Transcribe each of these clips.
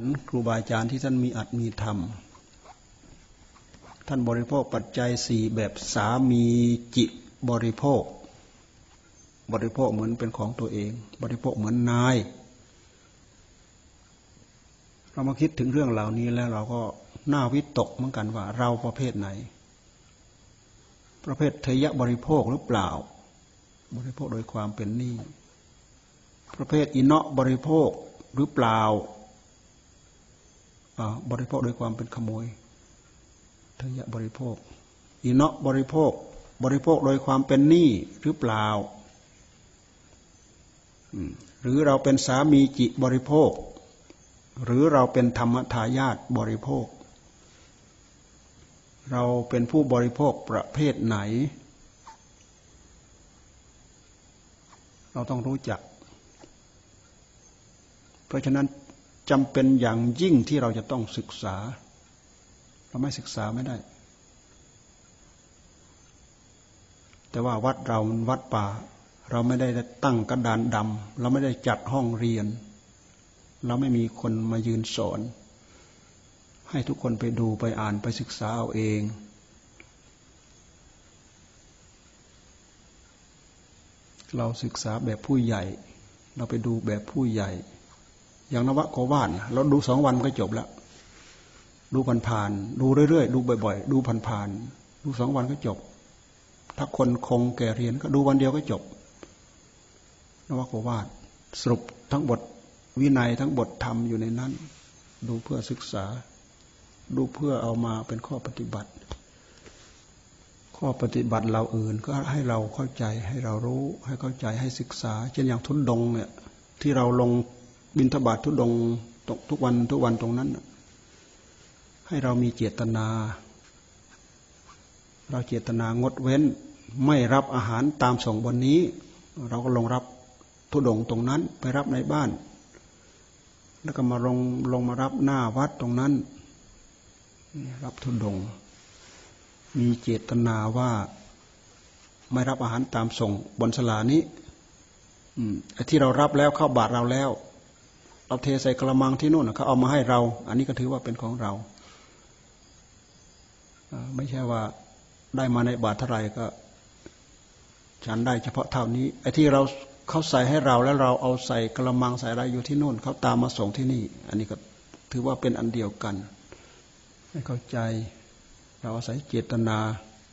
ครูบาอาจารย์ที่ท่านมีอัตมีธรรมท่านบริโภคปัจจัยสี่แบบสามีจิบริโภคเหมือนเป็นของตัวเองบริโภคเหมือนนายเรามาคิดถึงเรื่องเหล่านี้แล้วเราก็น่าวิตกเหมือนกันว่าเราประเภทไหนประเภทเทยะบริโภคหรือเปล่าบริโภคโดยความเป็นหนี้ประเภทอิเนาะบริโภคหรือเปล่าบริโภคโดยความเป็นขโมยเทยะบริโภคอิเนาะบริโภคโดยความเป็นหนี้หรือเปล่าหรือเราเป็นสามีจิบริโภคหรือเราเป็นธรรมทายาทบริโภคเราเป็นผู้บริโภคประเภทไหนเราต้องรู้จักเพราะฉะนั้นจำเป็นอย่างยิ่งที่เราจะต้องศึกษาเราไม่ศึกษาไม่ได้แต่ว่าวัดเรามันวัดป่าเราไม่ได้ตั้งกระดานดำเราไม่ได้จัดห้องเรียนเราไม่มีคนมายืนสอนให้ทุกคนไปดูไปอ่านไปศึกษาเอาเองเราศึกษาแบบผู้ใหญ่เราไปดูแบบผู้ใหญ่อย่างนวโกวาทเราดู2 วันก็จบแล้วดูผ่านๆดูเรื่อยๆดูบ่อยๆดูผ่านๆดู2 วันก็จบถ้าคนคงแก่เรียนก็ดูวันเดียวก็จบนวโกวาทสรุปทั้งบทวินัยทั้งบทธรรมอยู่ในนั้นดูเพื่อศึกษาดูเพื่อเอามาเป็นข้อปฏิบัติเราอื่นก็ให้เราเข้าใจให้เรารู้ให้เข้าใจให้ศึกษาเช่นอย่างทุดงค์เนี่ยที่เราลงบิณฑบาตทุดงค์ทุกวันตรงนั้นให้เรามีเจตนาเราเจตนางดเว้นไม่รับอาหารตามส่งบนนี้เราก็ลงรับทุดงค์ตรงนั้นไปรับในบ้านแล้วก็มาลงมารับหน้าวัดตรงนั้นรับทุดงค์มีเจตนาว่าไม่รับอาหารตามส่งบนศาลานี้ไอ้ที่เรารับแล้วเข้าบาตรเราแล้วเราเทใส่กระมังที่นู่นเขาเอามาให้เราอันนี้ก็ถือว่าเป็นของเราไม่ใช่ว่าได้มาในบาตรเท่าไหร่ก็ฉันได้เฉพาะเท่านี้ไอ้ที่เราเขาใส่ให้เราแล้วเราเอาใส่กระมังใส่อะไรอยู่ที่นู่นเขาตามมาส่งที่นี่อันนี้ก็ถือว่าเป็นอันเดียวกันให้เข้าใจเราอาศัยเจตนา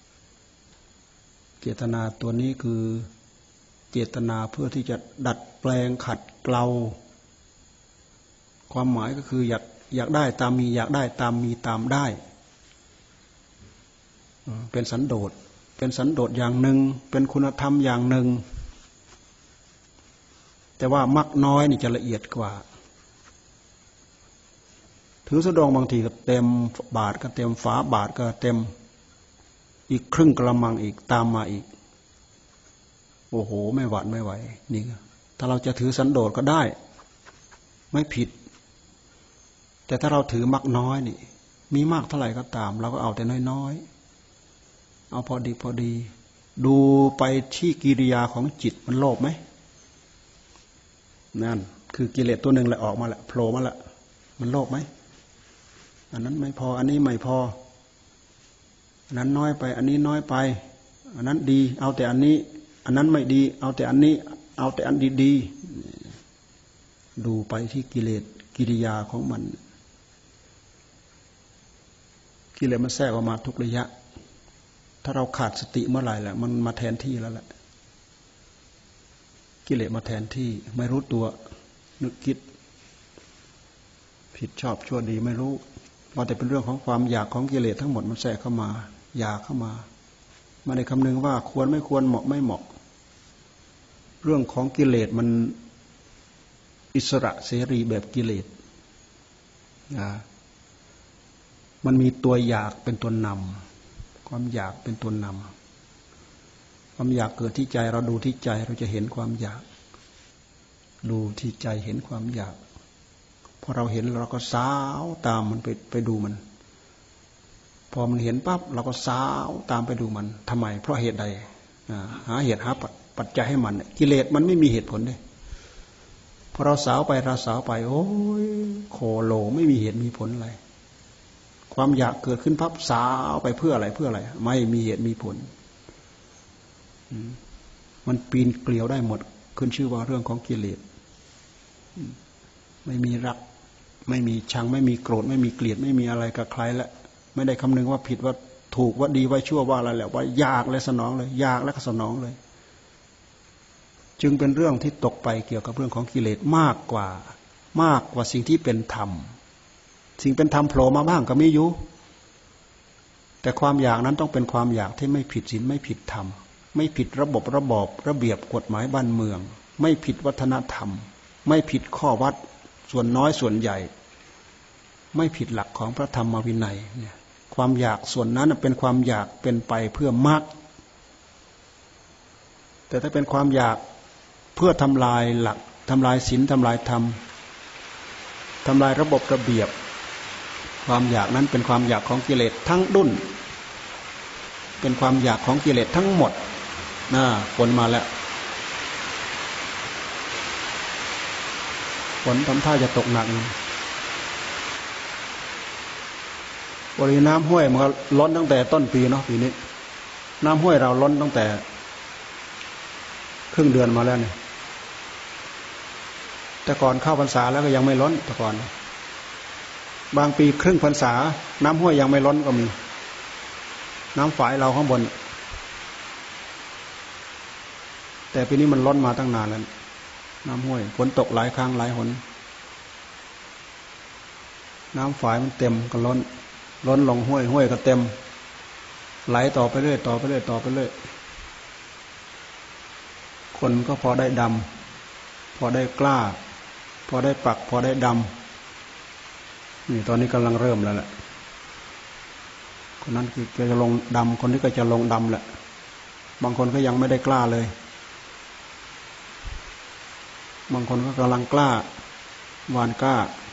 ตัวนี้คือเจตนาเพื่อที่จะดัดแปลงขัดเกลาความหมายก็คืออยากได้ตามมีอยากได้ตามมีตามได้เป็นสันโดษอย่างหนึ่งเป็นคุณธรรมอย่างหนึ่งแต่ว่ามักน้อยนี่จะละเอียดกว่าถือสะดองบางทีก็เต็มบาทก็เต็มฝาบาทก็เต็มอีกครึ่งกระมังอีกตามมาอีกโอ้โหไม่หวาดไม่ไหวนี่ถ้าเราจะถือสันโดษก็ได้ไม่ผิดแต่ถ้าเราถือมักน้อยนี่มีมากเท่าไหร่ก็ตามเราก็เอาแต่น้อยๆเอาพอดีดูไปที่กิริยาของจิตมันโลภไหมนั่นคือกิเลสตัวหนึ่งแหละออกมาแหละโผล่มาละมันโลภไหมอันนั้นไม่พออันนี้ไม่พออันนั้นน้อยไปอันนี้น้อยไปอันนั้นดีเอาแต่อันนี้อันนั้นไม่ดีเอาแต่อันนี้เอาแต่อันดีๆดูไปที่กิเลสกิริยาของมันกิเลสมันแทรกออกมาทุกระยะถ้าเราขาดสติเมื่อไหร่แหละมันมาแทนที่แล้วแหละกิเลสมาแทนที่ไม่รู้ตัวนึกคิดผิดชอบชั่วดีไม่รู้ว่าแต่เป็นเรื่องของความอยากของกิเลสทั้งหมดมันแทรกเข้ามาอยากเข้ามาไม่ได้คำนึงว่าควรไม่ควรเหมาะไม่เหมาะเรื่องของกิเลสมันอิสระเสรีแบบกิเลสมันมีตัวอยากเป็นตัวนำความอยากเป็นตัวนำความอยากเกิดที่ใจเราดูที่ใจเราจะเห็นความอยากดูที่ใจเห็นความอยากพอเราเห็นเราก็สาวตามมันไปดูมันพอมันเห็นปั๊บเราก็สาวตามไปดูมันทำไมเพราะเหตุใดหาเหตุหาปัจจัยให้มันกิเลสมันไม่มีเหตุผลเลยพอเราสาวไปโอ้ยโคโลไม่มีเหตุมีผลอะไรความอยากเกิดขึ้นพับสาวไปเพื่ออะไรไม่มีเหตุมีผลมันปีนเกลียวได้หมดขึ้นชื่อว่าเรื่องของกิเลสไม่มีรักไม่มีชังไม่มีโกรธไม่มีเกลียดไม่มีอะไรกับใครแล้วไม่ได้คำนึงว่าผิดว่าถูกว่าดีว่าชั่วว่าอะไรแล้วว่าอยากและสนองเลยอยากและก็สนองเลยจึงเป็นเรื่องที่ตกไปเกี่ยวกับเรื่องของกิเลสมากกว่าสิ่งที่เป็นธรรมสิ่งเป็นธรรมโผล่มาบ้างก็มีอยู่แต่ความอยากนั้นต้องเป็นความอยากที่ไม่ผิดศีลไม่ผิดธรรมไม่ผิดระบบระเบียบกฎหมายบ้านเมืองไม่ผิดวัฒนธรรมไม่ผิดข้อวัดส่วนน้อยส่วนใหญ่ไม่ผิดหลักของพระธรรมวินัยเนี่ยความอยากส่วนนั้นเป็นความอยากเป็นไปเพื่อมรรคแต่ถ้าเป็นความอยากเพื่อทำลายหลักทำลายศีลทำลายธรรมทำลายระบบระเบียบความอยากนั้นเป็นความอยากของกิเลสทั้งดุ้นเป็นความอยากของกิเลสทั้งหมดฝนมาแล้วฝนทำท่าจะตกหนักบริน้ำห้วยมันก็ล้นตั้งแต่ต้นปีเนาะปีนี้น้ำห้วยเราล้นตั้งแต่ครึ่งเดือนมาแล้วเนี่ยแต่ก่อนเข้าพรรษาแล้วก็ยังไม่ล้นแต่ก่อนบางปีครึ่งพรรษาน้ำห้วยยังไม่ล้นก็มีน้ำฝายเราข้างบนแต่ปีนี้มันล้นมาตั้งนานแล้วน้ำห้วยฝนตกหลายครั้งหลายหนน้ำฝายมันเต็มก็ล้นลงห้วยก็เต็มไหลต่อไปเรื่อยคนก็พอได้ดำพอได้กล้าพอได้ปักพอได้ดำนี่ตอนนี้กำลังเริ่มแล้วแหละคนนั้นคือจะลงดำคนนี้ก็จะลงดำแหละบางคนก็ยังไม่ได้กล้าเลยบางคนก็กำลังกล้าหวานกล้า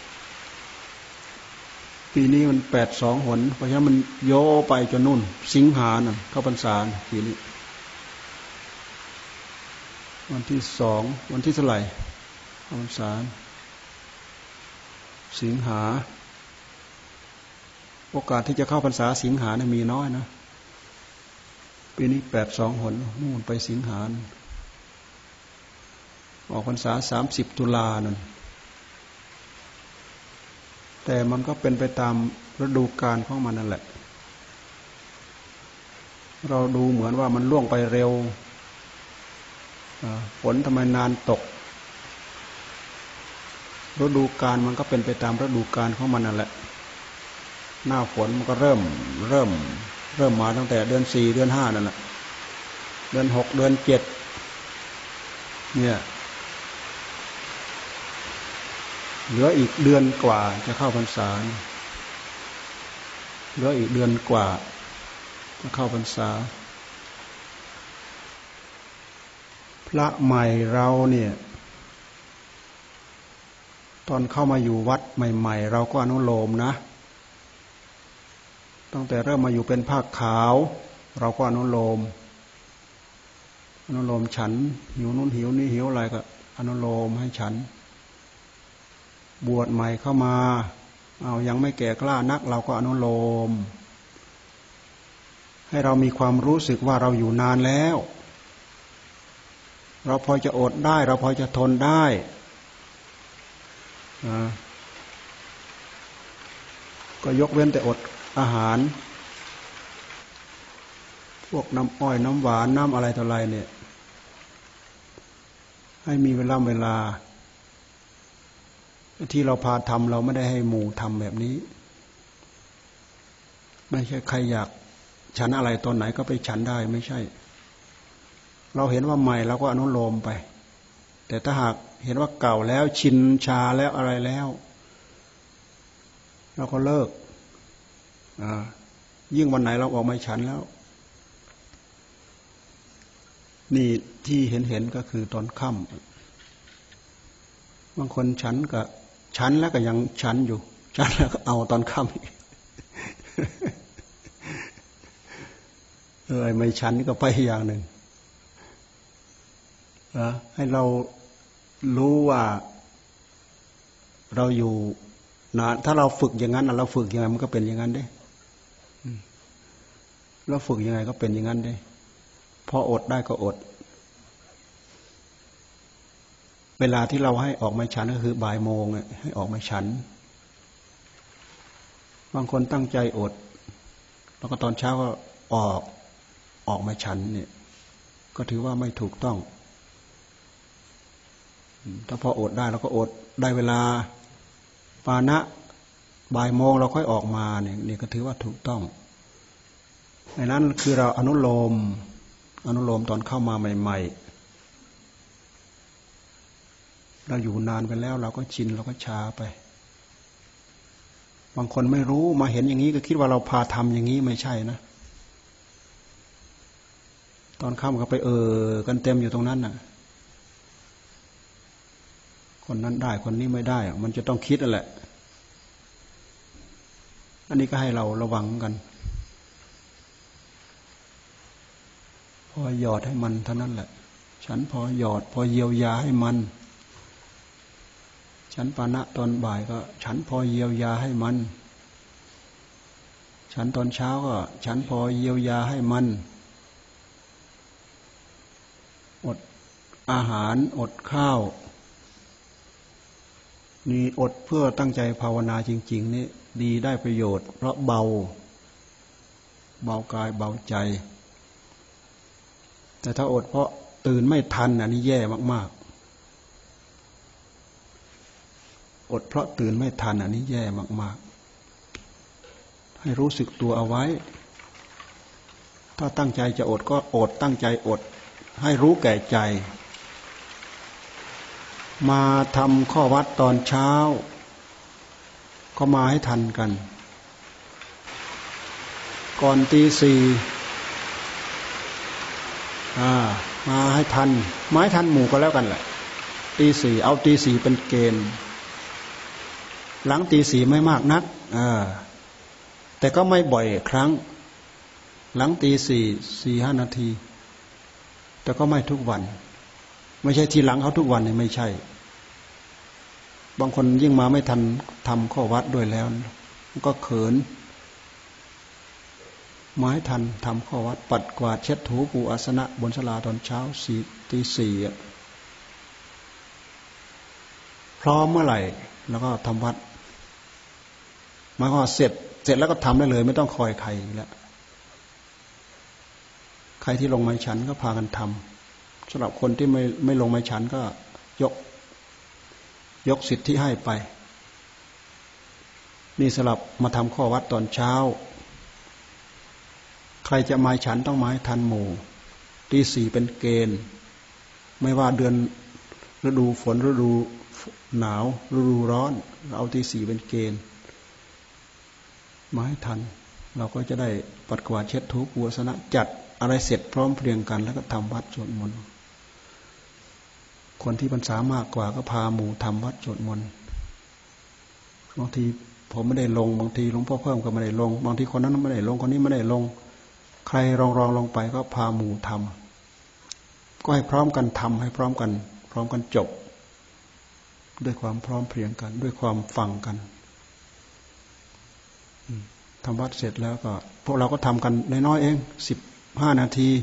ปีนี้มัน82 หนเพราะฉะนั้นมันโยไปจนนู่นสิงหาน่ะเข้าพรรษาปีนี้วันที่2วันที่เท่าไหร่เข้าพรรษาสิงหาโอกาสที่จะเข้าพรรษาสิงหาเนี่ยมีน้อยนะปีนี้82 หนนู่นไปสิงหาออกพรรษา30 ตุลานั่นแต่มันก็เป็นไปตามฤดูกาลของมันนั่นแหละเราดูเหมือนว่ามันล่วงไปเร็วฝนทำไมนานตกฤดูกาลมันก็เป็นไปตามฤดูกาลของมันนั่นแหละหน้าฝนมันก็เริ่มมาตั้งแต่เดือน4เดือน5นั่นแหละเดือน6เดือน7เนี่ยเหลืออีกเดือนกว่าจะเข้าพรรษาเหลืออีกเดือนกว่าจะเข้าพรรษาพระใหม่เราเนี่ยตอนเข้ามาอยู่วัดใหม่ๆเราก็อนุโลมนะตั้งแต่เริ่มมาอยู่เป็นผ้าขาวเราก็อนุโลมฉันหิวนู้นหิวนี่หิวอะไรก็อนุโลมให้ฉันบวชใหม่เข้ามายังไม่แก่กล้านักเราก็อนุโลมให้เรามีความรู้สึกว่าเราอยู่นานแล้วเราพอจะอดได้เราพอจะทนได้ก็ยกเว้นแต่อดอาหารพวกน้ำอ้อยน้ำหวานน้ำอะไรต่ออะไรเนี่ยให้มีเวลาที่เราพาทำเราไม่ได้ให้หมู่ทำแบบนี้ไม่ใช่ใครอยากฉันอะไรตอนไหนก็ไปฉันได้ไม่ใช่เราเห็นว่าใหม่เราก็อนุโลมไปแต่ถ้าหากเห็นว่าเก่าแล้วชินชาแล้วอะไรแล้วเราก็เลิกยิ่งวันไหนเราออกมาฉันแล้วนี่ที่เห็นก็คือตอนค่ำบางคนฉันแล้วก็ยังฉันอยู่ฉันแล้วก็เอาตอนค่ำไม่ฉันก็ไปอย่างหนึ่งให้เรารู้ว่าเราอยู่นานถ้าเราฝึกอย่างนั้นเราฝึกยังไงมันก็เป็นอย่างนั้นเด้เราฝึกยังไงก็เป็นอย่างนั้นเด้พออดได้ก็อดเวลาที่เราให้ออกมาฉันก็คือบ่ายโมงให้ออกมาฉันบางคนตั้งใจอดแล้วก็ตอนเช้าก็ออกมาฉันเนี่ยก็ถือว่าไม่ถูกต้องถ้าพออดได้เราก็อดได้เวลาปานะบ่ายโมงเราค่อยออกมาเนี่ยนี่ก็ถือว่าถูกต้องในนั้นคือเราอนุโลมตอนเข้ามาใหม่ๆเราอยู่นานไปแล้วเราก็ชินเราก็ช้าไปบางคนไม่รู้มาเห็นอย่างนี้ก็คิดว่าเราพาทำอย่างนี้ไม่ใช่นะตอนค่ำก็ไปกันเต็มอยู่ตรงนั้นน่ะคนนั้นได้คนนี้ไม่ได้มันจะต้องคิดนั่นแหละอันนี้ก็ให้เราระวังกันพอหยอดให้มันเท่านั้นแหละฉันพอหยอดพอเยียวยาให้มันฉันปานะตอนบ่ายก็ฉันพอเยียวยาให้มันฉันตอนเช้าก็ฉันพอเยียวยาให้มันอดอาหารอดข้าวนี่อดเพื่อตั้งใจภาวนาจริงๆนี่ดีได้ประโยชน์เพราะเบากายเบาใจแต่ถ้าอดเพราะตื่นไม่ทันอันนี้แย่มากๆอดเพราะตื่นไม่ทันอันนี้แย่มากๆให้รู้สึกตัวเอาไว้ถ้าตั้งใจจะอดก็อดตั้งใจอดให้รู้แก่ใจมาทำข้อวัดตอนเช้าก็มาให้ทันกันก่อนตีสี่มาให้ทันมาให้ทันหมู่ก็แล้วกันแหละตีสี่เอาตีสี่เป็นเกณฑ์หลังตีสี่ไม่มากนักแต่ก็ไม่บ่อยครั้งหลังตีสี่5 นาทีแต่ก็ไม่ทุกวันไม่ใช่ทีหลังเขาทุกวันเนี่ยไม่ใช่บางคนยิ่งมาไม่ทันทำข้อวัดด้วยแล้วก็เขินมาให้ทันทำข้อวัดปัดกวาดเช็ดถูปูอาสนะบนศาลาตอนเช้าตีสี่พร้อมเมื่อไหร่แล้วก็ทำวัดมาก็เสร็จแล้วก็ทำได้เลยไม่ต้องคอยใครแล้วใครที่ลงไม้ฉันก็พากันทำสำหรับคนที่ไม่ลงไม้ฉันก็ยกสิทธิให้ไปนี่สำหรับมาทำข้อวัดตอนเช้าใครจะมาฉันต้องมาให้ทันหมู่ตีสี่เป็นเกณฑ์ไม่ว่าเดือนฤดูฝนฤดูหนาวฤดูร้อนเราเอาตีสี่เป็นเกณฑ์มาให้ทันเราก็จะได้ปัดกวาดเช็ดถูปูอาสนะจัดอะไรเสร็จพร้อมเพรียงกันแล้วก็ทำวัดสวดมนต์คนที่พรรษามากกว่าก็พาหมู่ทำวัดสวดมนต์บางทีผมไม่ได้ลงบางทีหลวงพ่อเพิ่มก็ไม่ได้ลงบางทีคนนั้นไม่ได้ลงคนนี้ไม่ได้ลงใครรองลงไปก็พาหมู่ทำก็ให้พร้อมกันทำให้พร้อมกันจบด้วยความพร้อมเพรียงกันด้วยความฟังกันทำวัดเสร็จแล้วก็พวกเราก็ทำกันน้อยๆเอง15 นาที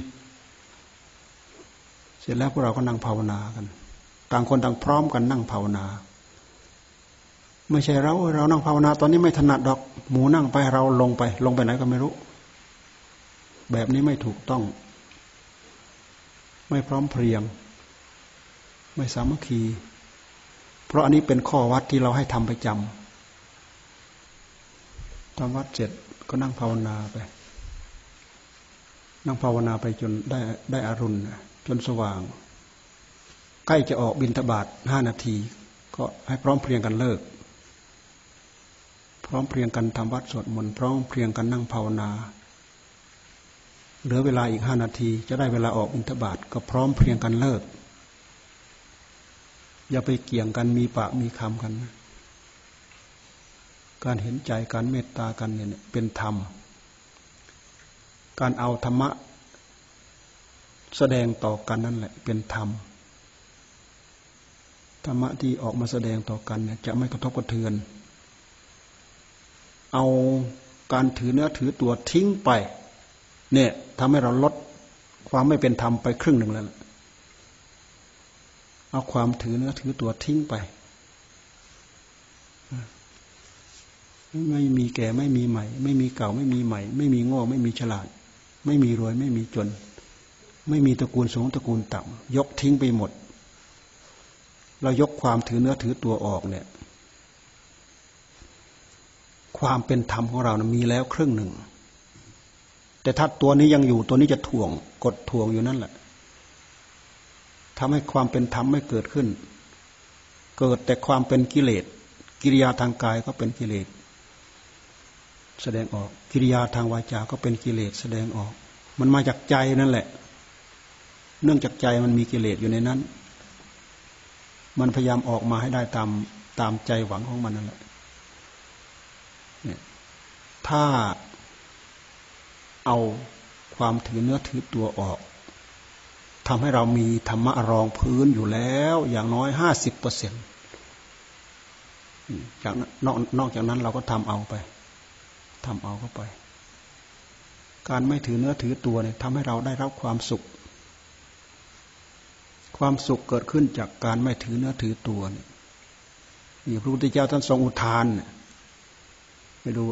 เสร็จแล้วพวกเราก็นั่งภาวนากันต่างคนต่างพร้อมกันนั่งภาวนาไม่ใช่เรานั่งภาวนาตอนนี้ไม่ถนัดดอกหมู่นั่งไปเราลงไปไหนก็ไม่รู้แบบนี้ไม่ถูกต้องไม่พร้อมเพรียงไม่สามัคคีเพราะอันนี้เป็นข้อวัดที่เราให้ทำประจำทำวัดเสร็จก็นั่งภาวนาไปนั่งภาวนาไปจนได้อรุณจนสว่างใกล้จะออกบิณฑบาต5 นาทีก็ให้พร้อมเพรียงกันเลิกพร้อมเพรียงกันทำวัดสวดมนต์พร้อมเพรียงกันนั่งภาวนาเหลือเวลาอีก5 นาทีจะได้เวลาออกบิณฑบาตก็พร้อมเพรียงกันเลิกอย่าไปเกี่ยงกันมีปากมีคำกันนะการเห็นใจการเมตตากันเนี่ยเป็นธรรมการเอาธรรมะแสดงต่อกันนั่นแหละเป็นธรรมธรรมะที่ออกมาแสดงต่อกันเนี่ยจะไม่กระทบกระเทือนเอาการถือเนื้อถือตัวทิ้งไปเนี่ยทำให้เราลดความไม่เป็นธรรมไปครึ่งหนึ่งแล้วเอาความถือเนื้อถือตัวทิ้งไปไม่มีแก่ไม่มีใหม่ไม่มีเก่าไม่มีใหม่ไม่มีโง่ไม่มีฉลาดไม่มีรวยไม่มีจนไม่มีตระกูลสูงตระกูลต่ำยกทิ้งไปหมดเรายกความถือเนื้อถือตัวออกเนี่ยความเป็นธรรมของเรานะมีแล้วครึ่งหนึ่งแต่ถ้าตัวนี้ยังอยู่ตัวนี้จะถ่วงกดถ่วงอยู่นั่นแหละทำให้ความเป็นธรรมไม่เกิดขึ้นเกิดแต่ความเป็นกิเลสกิริยาทางกายก็เป็นกิเลสแสดงออกกิริยาทางวาจาก็เป็นกิเลสแสดงออกมันมาจากใจนั่นแหละเนื่องจากใจมันมีกิเลสอยู่ในนั้นมันพยายามออกมาให้ได้ตามใจหวังของมันนั่นแหละเนี่ยถ้าเอาความถือเนื้อถือตัวออกทำให้เรามีธรรมะรองพื้นอยู่แล้วอย่างน้อย50%จากนอกจากนั้นเราก็ทำเอาเข้าไปการไม่ถือเนื้อถือตัวเนี่ยทำให้เราได้รับความสุขความสุขเกิดขึ้นจากการไม่ถือเนื้อถือตัวเนี่ยนี่พระพุทธเจ้าท่านทรงอุทานไปดู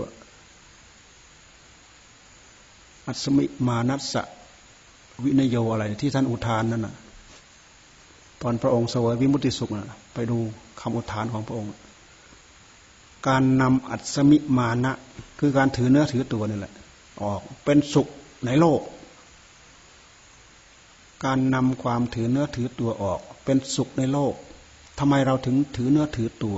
อัศมิมานัสสะวินโยอะไรที่ท่านอุทานนั่นน่ะตอนพระองค์เสวยวิมุตติสุขน่ะไปดูคำอุทานของพระองค์การนำอัศมิมานะคือการถือเนื้อถือตัวนี่แหละออกเป็นสุขในโลกการนำความถือเนื้อถือตัวออกเป็นสุขในโลกทำไมเราถึงถือเนื้อถือตัว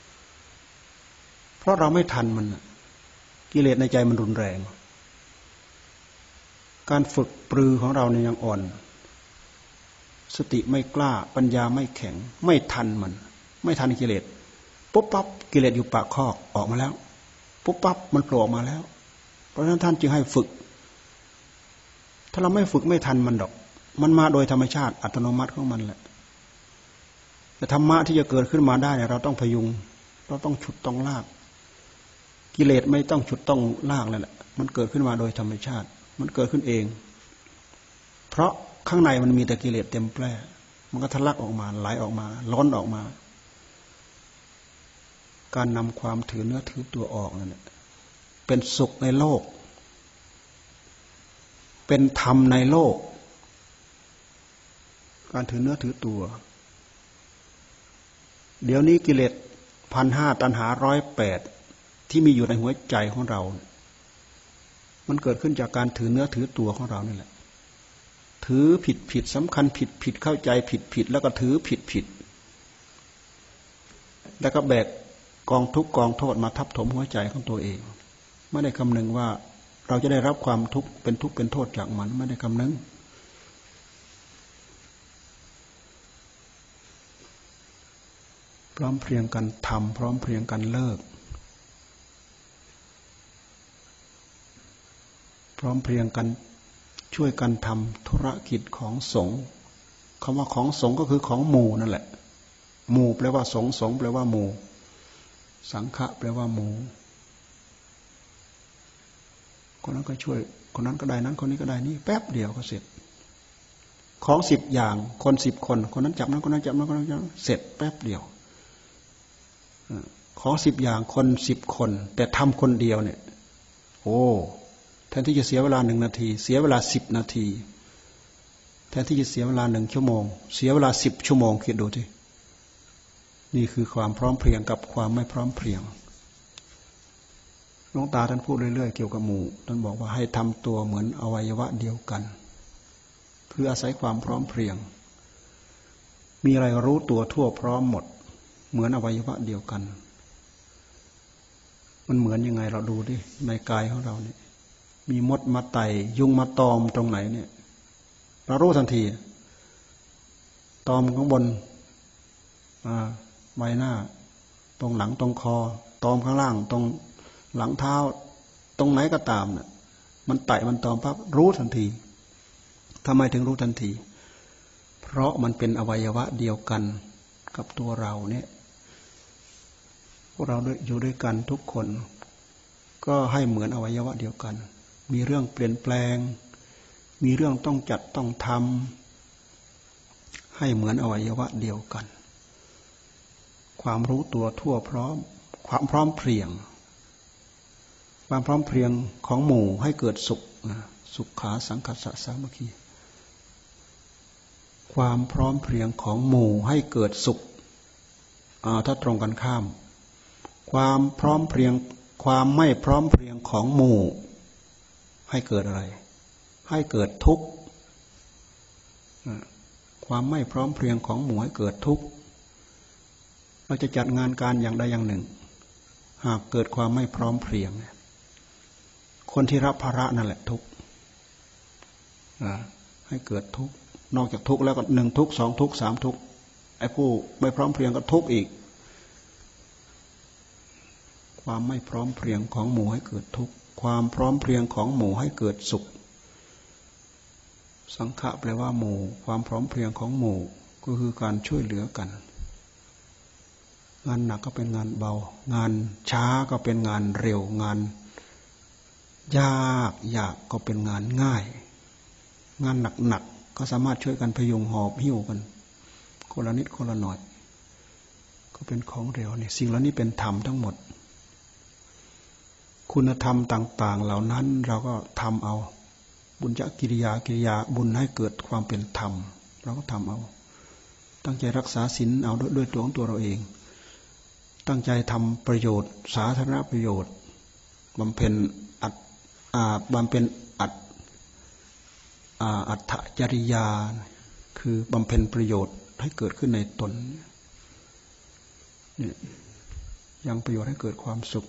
เพราะเราไม่ทันมันกิเลสในใจมันรุนแรงการฝึกปรือของเราเนี่ยยังอ่อนสติไม่กล้าปัญญาไม่แข็งไม่ทันมันไม่ทันกิเลสปุ๊บปั๊บกิเลสอยู่ปากคอกออกมาแล้วปุ๊บปั๊บมันโผล่ออกมาแล้วเพราะฉะนั้นท่านจึงให้ฝึกถ้าเราไม่ฝึกไม่ทันมันดอกมันมาโดยธรรมชาติอัตโนมัติของมันแหละแต่ธรรมะที่จะเกิดขึ้นมาได้เนี่ยเราต้องพยุงเราต้องฉุดต้องลากกิเลสไม่ต้องฉุดต้องลากเลยแหละมันเกิดขึ้นมาโดยธรรมชาติมันเกิดขึ้นเองเพราะข้างในมันมีแต่กิเลสเต็มแปร่มันก็ทะลักออกมาไหลออกมาล้นออกมาการนำความถือเนื้อถือตัวออกนั่นแหละเป็นสุขในโลกเป็นธรรมในโลกการถือเนื้อถือตัวเดี๋ยวนี้กิเลส1,500ตัณหา108ที่มีอยู่ในหัวใจของเรามันเกิดขึ้นจากการถือเนื้อถือตัวของเรานี่แหละถือผิดสำคัญผิดเข้าใจผิดแล้วก็ถือผิดแล้วก็แบกกองทุกข์กองโทษมาทับถมหัวใจของตัวเองไม่ได้คำนึงว่าเราจะได้รับความทุกข์เป็นโทษจากมันไม่ได้คำนึงพร้อมเพรียงกันทำพร้อมเพรียงกันเลิกพร้อมเพรียงกันช่วยกันทำธุรกิจของสงฆ์คำว่าของสงฆ์ก็คือของหมู่นั่นแหละหมู่แปลว่าสงฆ์สงฆ์แปลว่าหมู่สังฆะแปลว่าหมู่คนนั้นก็ช่วยคนนั้นก็ได้นั้นคนนี้ก็ได้นี่แป๊บเดียวก็เสร็จของ10อย่างคน10คนคนนั้นจับนั้นคนนั้นจับนั้นคนนั้นจับเสร็จแป๊บเดียวของ10อย่างคน10คนแต่ทำคนเดียวเนี่ยโอ้แทนที่จะเสียเวลา1 นาทีเสียเวลา10 นาทีแทนที่จะเสียเวลา1 ชั่วโมงเสียเวลา10 ชั่วโมงคิดดูสินี่คือความพร้อมเพรียงกับความไม่พร้อมเพรียงหลวงตาท่านพูดเรื่อยๆเกี่ยวกับหมู่ท่านบอกว่าให้ทำตัวเหมือนอวัยวะเดียวกันเพื่ออาศัยความพร้อมเพรียงมีอะไรรู้ตัวทั่วพร้อมหมดเหมือนอวัยวะเดียวกันมันเหมือนยังไงเราดูดิในกายของเราเนี่ยมีมดมาไต่ยุงมาตอมตรงไหนเนี่ยเรารู้ทันทีตอมข้างบนใบหน้าตรงหลังตรงคอตอมข้างล่างตรงหลังเท้าตรงไหนก็ตามเนี่ยมันไต่มันตอมปั๊บรู้ทันทีทำไมถึงรู้ทันทีเพราะมันเป็นอวัยวะเดียวกันกับตัวเราเนี่ยพวกเราอยู่ด้วยกันทุกคนก็ให้เหมือนอวัยวะเดียวกันมีเรื่องเปลี่ยนแปลงมีเรื่องต้องจัดต้องทำให้เหมือนอวัยวะเดียวกันความรู้ตัวทั่วพร้อมความพร้อมเพรียงความพร้อมเพรียงของหมู่ให้เกิดสุขสุขาสังคัสสะสามัคคีความพร้อมเพรียงของหมู่ให้เกิดสุขถ้าตรงกันข้ามความพร้อมเพรียงความไม่พร้อมเพรียงของหมู่ให้เกิดอะไรให้เกิดทุกข์ความไม่พร้อมเพรียงของหมู่ให้เกิดทุกข์เราจะจัดงานการอย่างใดอย่างหนึ่งหากเกิดความไม่พร้อมเพรียงคนที่รับภาระนั่นแหละทุกข์ให้เกิดทุกข์นอกจากทุกข์แล้วก็1ทุกข์2ทุกข์3ทุกข์ไอ้ผู้ไม่พร้อมเพรียงก็ทุกข์อีกความไม่พร้อมเพรียงของหมู่ให้เกิดทุกข์ความพร้อมเพรียงของหมู่ให้เกิดสุขสังฆะแปลว่าหมู่ความพร้อมเพรียงของหมู่ก็คือการช่วยเหลือกันงานหนักก็เป็นงานเบางานช้าก็เป็นงานเร็วงานยากก็เป็นงานง่ายงานหนักก็สามารถช่วยกันพยุงหอบหิ้วกันคนละนิดคนละหน่อยก็เป็นของเร็วเนี่ยสิ่งเหล่านี้เป็นธรรมทั้งหมดคุณธรรมต่างๆเหล่านั้นเราก็ทำเอาบุญกิริยาบุญให้เกิดความเป็นธรรมเราก็ทำเอาตั้งใจรักษาศีลเอาด้วยตัวของตัวเราเองตั้งใจทำประโยชน์สาธารณประโยชน์บำเพ็ญอัตถจริยาคือบำเพ็ญประโยชน์ให้เกิดขึ้นในตนนี่ยังประโยชน์ให้เกิดความสุข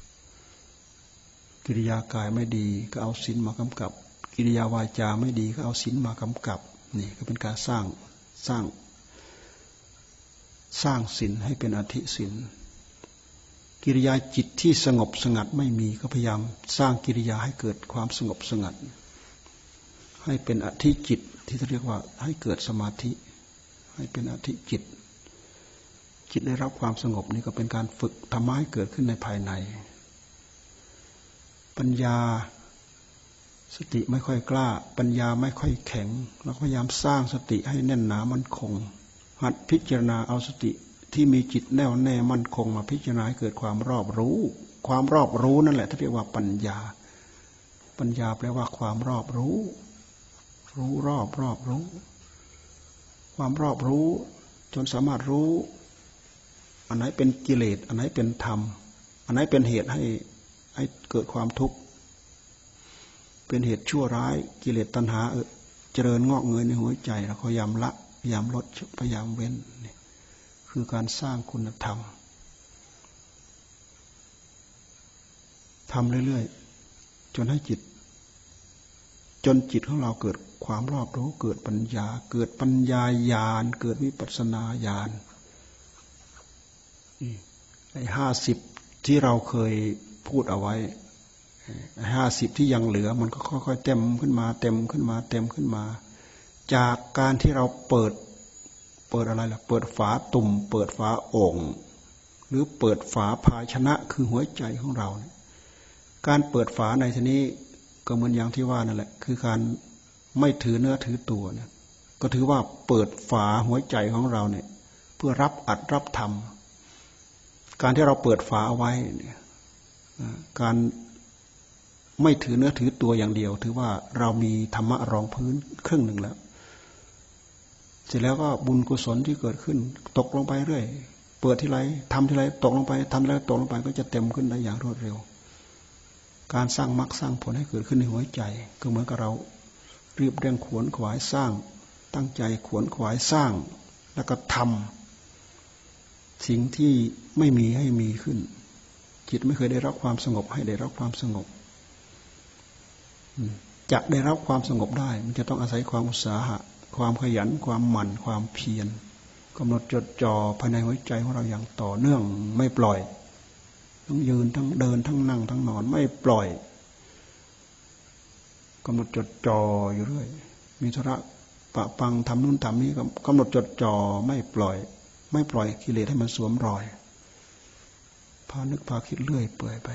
กิริยากายไม่ดีก็เอาศีลมากำกับกิริยาวาจาไม่ดีก็เอาศีลมากำกับนี่ก็เป็นการสร้างศีลให้เป็นอธิศีลกิริยาจิตที่สงบสงัดไม่มีก็พยายามสร้างกิริยาให้เกิดความสงบสงัดให้เป็นอธิจิตที่เรียกว่าให้เกิดสมาธิให้เป็นอธิจิตได้รับความสงบนี่ก็เป็นการฝึกธรรมะให้เกิดขึ้นในภายในปัญญาสติไม่ค่อยกล้าปัญญาไม่ค่อยแข็งเราพยายามสร้างสติให้แน่นหนามั่นคงหัดพิจารณาเอาสติที่มีจิตแน่วแน่มั่นคงมาพิจารณาให้เกิดความรอบรู้ความรอบรู้นั่นแหละที่เรียกว่าปัญญาแปลว่าความรอบรู้รอบรู้ความรอบรู้จนสามารถรู้อันไหนเป็นกิเลสอันไหนเป็นธรรมอันไหนเป็นเหตุให้เกิดความทุกข์เป็นเหตุชั่วร้ายกิเลสตัณหาเจริญงอกเงยในหัวใจเราพยายามละพยายามลดพยายามเว้นนี่คือการสร้างคุณธรรมทำเรื่อยๆจนจิตของเราเกิดความรอบรู้เกิดปัญญาญาณเกิดวิปัสสนาญาณไอ้50ที่เราเคยพูดเอาไว้50ที่ยังเหลือมันก็ค่อยๆเต็มขึ้นมาจากการที่เราเปิดอะไรล่ะเปิดฝาตุ่มเปิดฝาโอ่งหรือเปิดฝาภาชนะคือหัวใจของเราการเปิดฝาในที่นี้ก็เหมือนอย่างที่ว่านั่นแหละคือการไม่ถือเนื้อถือตัวเนี่ยก็ถือว่าเปิดฝาหัวใจของเราเนี่ยเพื่อรับอัดรับธรรมการที่เราเปิดฝาเอาไว้เนี่ยการไม่ถือเนื้อถือตัวอย่างเดียวถือว่าเรามีธรรมะรองพื้นครึ่งหนึ่งแล้วเสร็จแล้วก็บุญกุศลที่เกิดขึ้นตกลงไปเรื่อยเปิดที่ไรทำที่ไรตกลงไปทำแล้วตกลงไปก็จะเต็มขึ้นได้อย่างรวดเร็วการสร้างมรรคสร้างผลให้เกิดขึ้นในหัวใจก็เหมือนกับเรารีบเร่งขวนขวายสร้างตั้งใจขวนขวายสร้างแล้วก็ทำสิ่งที่ไม่มีให้มีขึ้นจิตไม่เคยได้รับความสงบให้ได้รับความสงบจะได้รับความสงบได้มันจะต้องอาศัยความอุตสาหะความขยันความหมั่นความเพียรกำหนดจดจ่อภายในหัวใจของเราอย่างต่อเนื่องไม่ปล่อยทั้งยืนทั้งเดินทั้งนั่งทั้งนอนไม่ปล่อยกำหนดจดจ่ออยู่เรื่อยมีธุระปะปังทำนู่นทำนี้กำหนดจดจ่อไม่ปล่อยไม่ปล่อยกิเลสให้มันสวมรอยพานึกพาคิดเรื่อยเปื่อยไป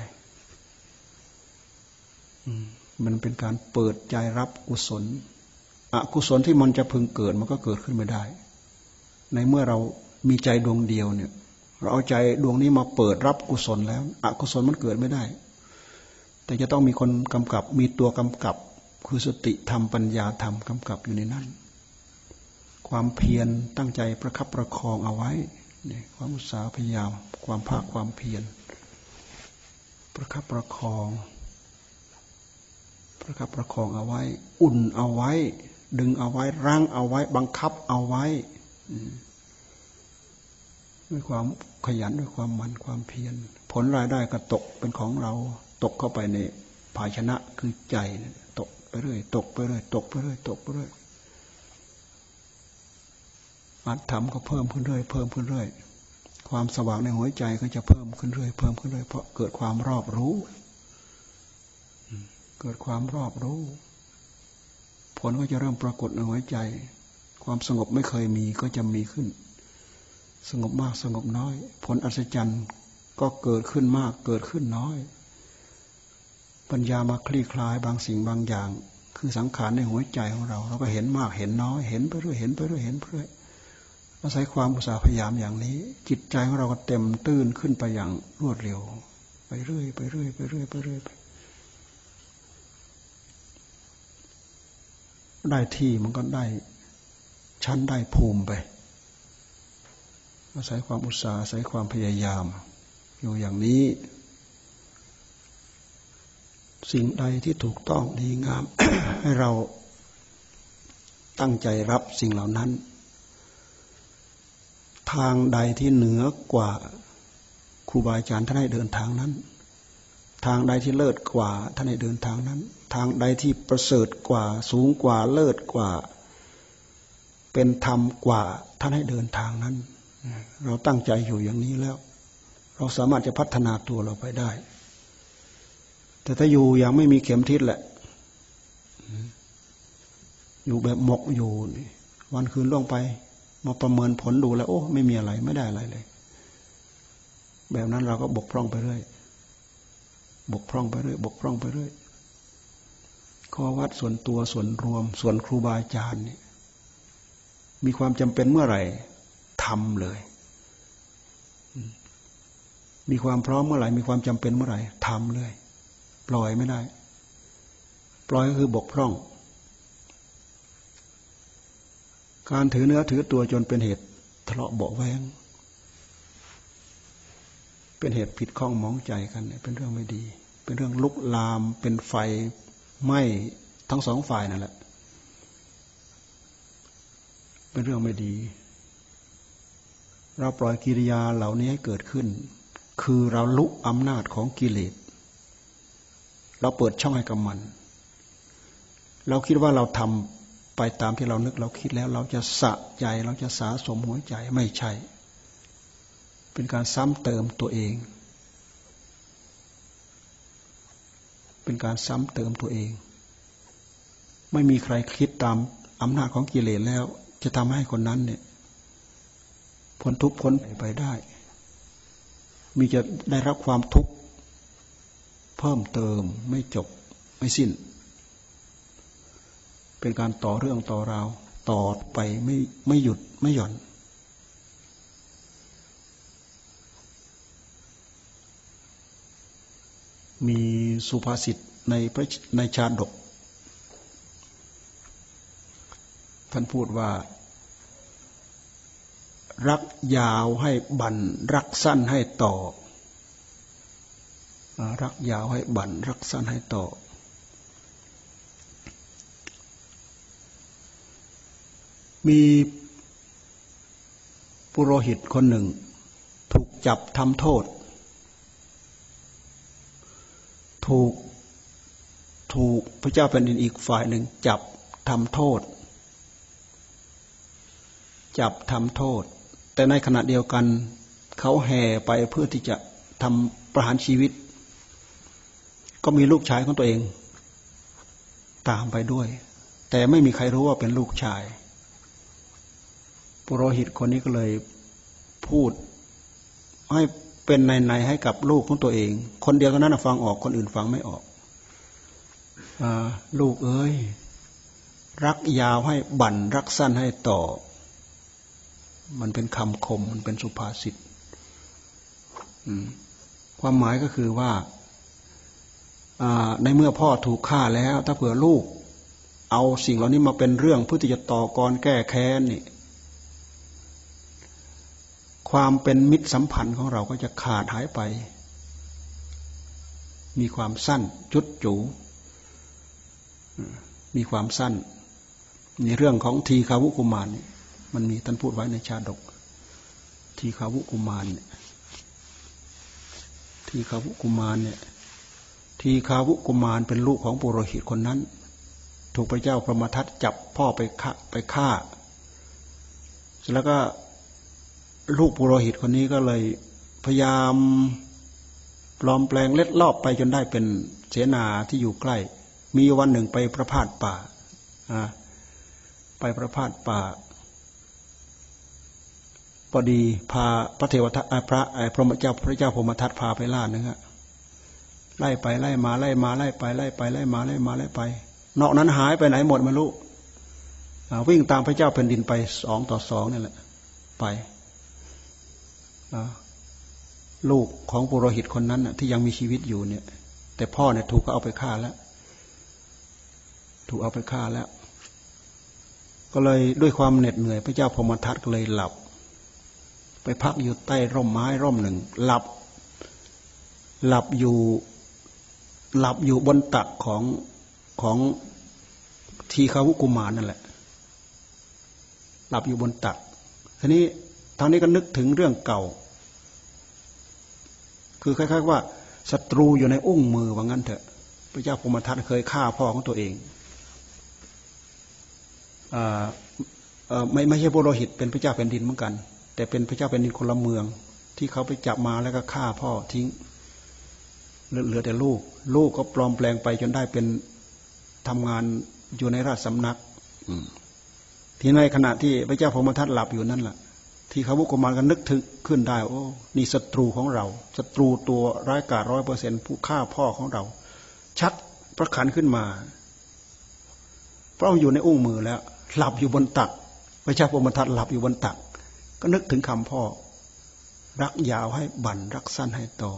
มันเป็นการเปิดใจรับกุศลอกุศลที่มันจะพึงเกิดมันก็เกิดขึ้นไม่ได้ในเมื่อเรามีใจดวงเดียวเนี่ยเราเอาใจดวงนี้มาเปิดรับกุศลแล้วอกุศลมันเกิดไม่ได้แต่จะต้องมีคนกำกับมีตัวกำกับคือสติธรรมปัญญาธรรมกำกับอยู่ในนั้นความเพียรตั้งใจประคับประคองเอาไว้เนี่ยความอุตสาหพยายามความภาคความเพียรประคับประคองเอาไว้อุ่นเอาไว้ดึงเอาไว้รั้งเอาไว้บังคับเอาไว้ด้วยความขยันด้วยความหมั่นความเพียรผลรายได้ก็ตกเป็นของเราตกเข้าไปในภาชนะคือใจตกไปเรื่อยตกไปเรื่อยตกไปเรื่อยตกไปเรื่อยอัตถรรมก็เพิ่มขึ้นเรื่อยเพิ่มขึ้นเรื่อยความสว่างในหัวใจก็จะเพิ่มขึ้นเรื่อยเพิ่มขึ้นเรื่อยเพราะเกิดความรอบรู้เกิดความรอบรู้ผลก็จะเริ่มปรากฏในหัวใจความสงบไม่เคยมีก็จะมีขึ้นสงบมากสงบน้อยผลอัศจรรย์ก็เกิดขึ้นมากเกิดขึ้นน้อยปัญญามาคลี่คลายบางสิ่งบางอย่างคือสังขารในหัวใจของเราเราก็เห็นมากเห็นน้อยเห็นไปเรื่อยเห็นไปเรื่อยเห็นไปเรื่อยอาศัยความอุตสาห์พยายามอย่างนี้จิตใจของเราก็เต็มตื้นขึ้นไปอย่างรวดเร็วไปเรื่อยไปเรื่อยไปเรื่อยไปเรื่อยได้ที่มันก็ได้ชั้นได้ภูมิไปอาศัยความอุตสาห์อาศัยความพยายามอยู่อย่างนี้สิ่งใดที่ถูกต้องดีงาม ให้เราตั้งใจรับสิ่งเหล่านั้นทางใดที่เหนือกว่าครูบาอาจารย์ท่านให้เดินทางนั้นทางใดที่เลิศกว่าท่านให้เดินทางนั้นทางใดที่ประเสริฐกว่าสูงกว่าเลิศกว่าเป็นธรรมกว่าท่านให้เดินทางนั้นเราตั้งใจอยู่อย่างนี้แล้วเราสามารถจะพัฒนาตัวเราไปได้แต่ถ้าอยู่อย่างไม่มีเข็มทิศแหละอยู่แบบหมกอยู่วันคืนล่วงไปมาประเมินผลดูแล้วโอ้ไม่มีอะไรไม่ได้อะไรเลยแบบนั้นเราก็บกพร่องไปเรื่อยบกพร่องไปเรื่อยบกพร่องไปเรื่อยข้อวัดส่วนตัวส่วนรวมส่วนครูบาอาจารย์นี่มีความจำเป็นเมื่อไหร่ทำเลยมีความพร้อมเมื่อไหร่มีความจำเป็นเมื่อไหร่ทำเลยปล่อยไม่ได้ปล่อยก็คือบกพร่องการถือเนื้อถือตัวจนเป็นเหตุทะเลาะเบาะแว้งเป็นเหตุผิดข้องหมองใจกันเป็นเรื่องไม่ดีเป็นเรื่องลุกลามเป็นไฟไหม้ทั้งสองฝ่ายนั่นแหละเป็นเรื่องไม่ดีเราปล่อยกิริยาเหล่านี้ให้เกิดขึ้นคือเราลุกอำนาจของกิเลสเราเปิดช่องให้กับมันเราคิดว่าเราทำไปตามที่เรานึกเราคิดแล้วเราจะสะใจเราจะสาสมหัวใจไม่ใช่เป็นการซ้ำเติมตัวเองเป็นการซ้ำเติมตัวเองไม่มีใครคิดตามอำนาจของกิเลสแล้วจะทำให้คนนั้นเนี่ยพ้นทุกข์พ้นไปได้มีจะได้รับความทุกข์เพิ่มเติมไม่จบไม่สิ้นเป็นการต่อเรื่องต่อราวต่อไปไม่หยุดไม่หย่อนมีสุภาษิตในชาดกท่านพูดว่ารักยาวให้บั่นรักสั้นให้ต่อรักยาวให้บั่นรักสั้นให้ต่อมีปุโรหิตคนหนึ่งถูกจับทำโทษถูกพระเจ้าแผ่นดินอีกฝ่ายหนึ่งจับทำโทษแต่ในขณะเดียวกันเขาแห่ไปเพื่อที่จะทำประหารชีวิตก็มีลูกชายของตัวเองตามไปด้วยแต่ไม่มีใครรู้ว่าเป็นลูกชายปุโรหิตคนนี้ก็เลยพูดให้เป็นในให้กับลูกของตัวเองคนเดียวเท่านั้นฟังออกคนอื่นฟังไม่ออกลูกเอ้ยรักยาวให้บั่นรักสั้นให้ต่อมันเป็นคำคมมันเป็นสุภาษิตความหมายก็คือว่าในเมื่อพ่อถูกฆ่าแล้วถ้าเผื่อลูกเอาสิ่งเหล่านี้มาเป็นเรื่องเพื่อที่จะต่อกรแก้แค้นนี่ความเป็นมิตรสัมพันธ์ของเราก็จะขาดหายไปมีความสั้นจุดจูมีความสั้นในเรื่องของทีฆาวุกุมารมันมีท่านพูดไว้ในชาดกทีฆาวุกุมารเนี่ยทีฆาวุกุมารเนี่ยทีฆาวุกุมารเป็นลูกของปุโรหิตคนนั้นถูกพระเจ้าพรหมทัตจับพ่อไปฆ่าเสร็จแล้วก็ลูกปุโรหิตคนนี้ก็เลยพยายามปลอมแปลงเล็ดลอบไปจนได้เป็นเสนาที่อยู่ใกล้มีวันหนึ่งไปประพาสป่าไปประพาสป่าพอดีพาพระเทวทัตพระพระเจ้าพรหมทัตพาไปล่านึงไล่ไปไล่มาไล่มาไล่ไปไล่ไปไล่มาไล่มาไล่ไปนอกนั้นหายไปไหนหมดไม่รู้วิ่งตามพระเจ้าแผ่นดินไป2-2นี่แหละไปลูกของปุโรหิตคนนั้นที่ยังมีชีวิตอยู่เนี่ยแต่พ่อเนี่ยถูกเขาเอาไปฆ่าแล้วถูกเอาไปฆ่าแล้วก็เลยด้วยความเหน็ดเหนื่อยพระเจ้าพรหมทัตก็เลยหลับไปพักอยู่ใต้ร่มไม้ร่มหนึ่งหลับอยู่บนตักของทีฆาวุกุมารนั่นแหละหลับอยู่บนตักทีนี้ทางนี้ก็นึกถึงเรื่องเก่าคือคล้ายๆว่าศัตรูอยู่ในอุ้งมือว่างั้นเถอะพระเจ้าพรหมทัตเคยฆ่าพ่อของตัวเองไม่ใช่ปุโรหิตเป็นพระเจ้าแผ่นดินเหมือนกันแต่เป็นพระเจ้าแผ่นดินคนละเมืองที่เขาไปจับมาแล้วก็ฆ่าพ่อทิ้งเหลือแต่ลูกก็ปลอมแปลงไปจนได้เป็นทำงานอยู่ในราชสำนักที่ในขณะที่พระเจ้าพรหมทัตหลับอยู่นั่นแหละที่เขาวุกุมารก็นึกถึงขึ้นได้โอ้นี่ศัตรูของเราศัตรูตัวร้ายกาจ100%ผู้ฆ่าพ่อของเราชักพระขันขึ้นมาเพราะอยู่ในอุ้งมือแล้วหลับอยู่บนตักพระเจ้าพรหมทัตหลับอยู่บนตักก็นึกถึงคำพ่อรักยาวให้บั่นรักสั้นให้ต่อ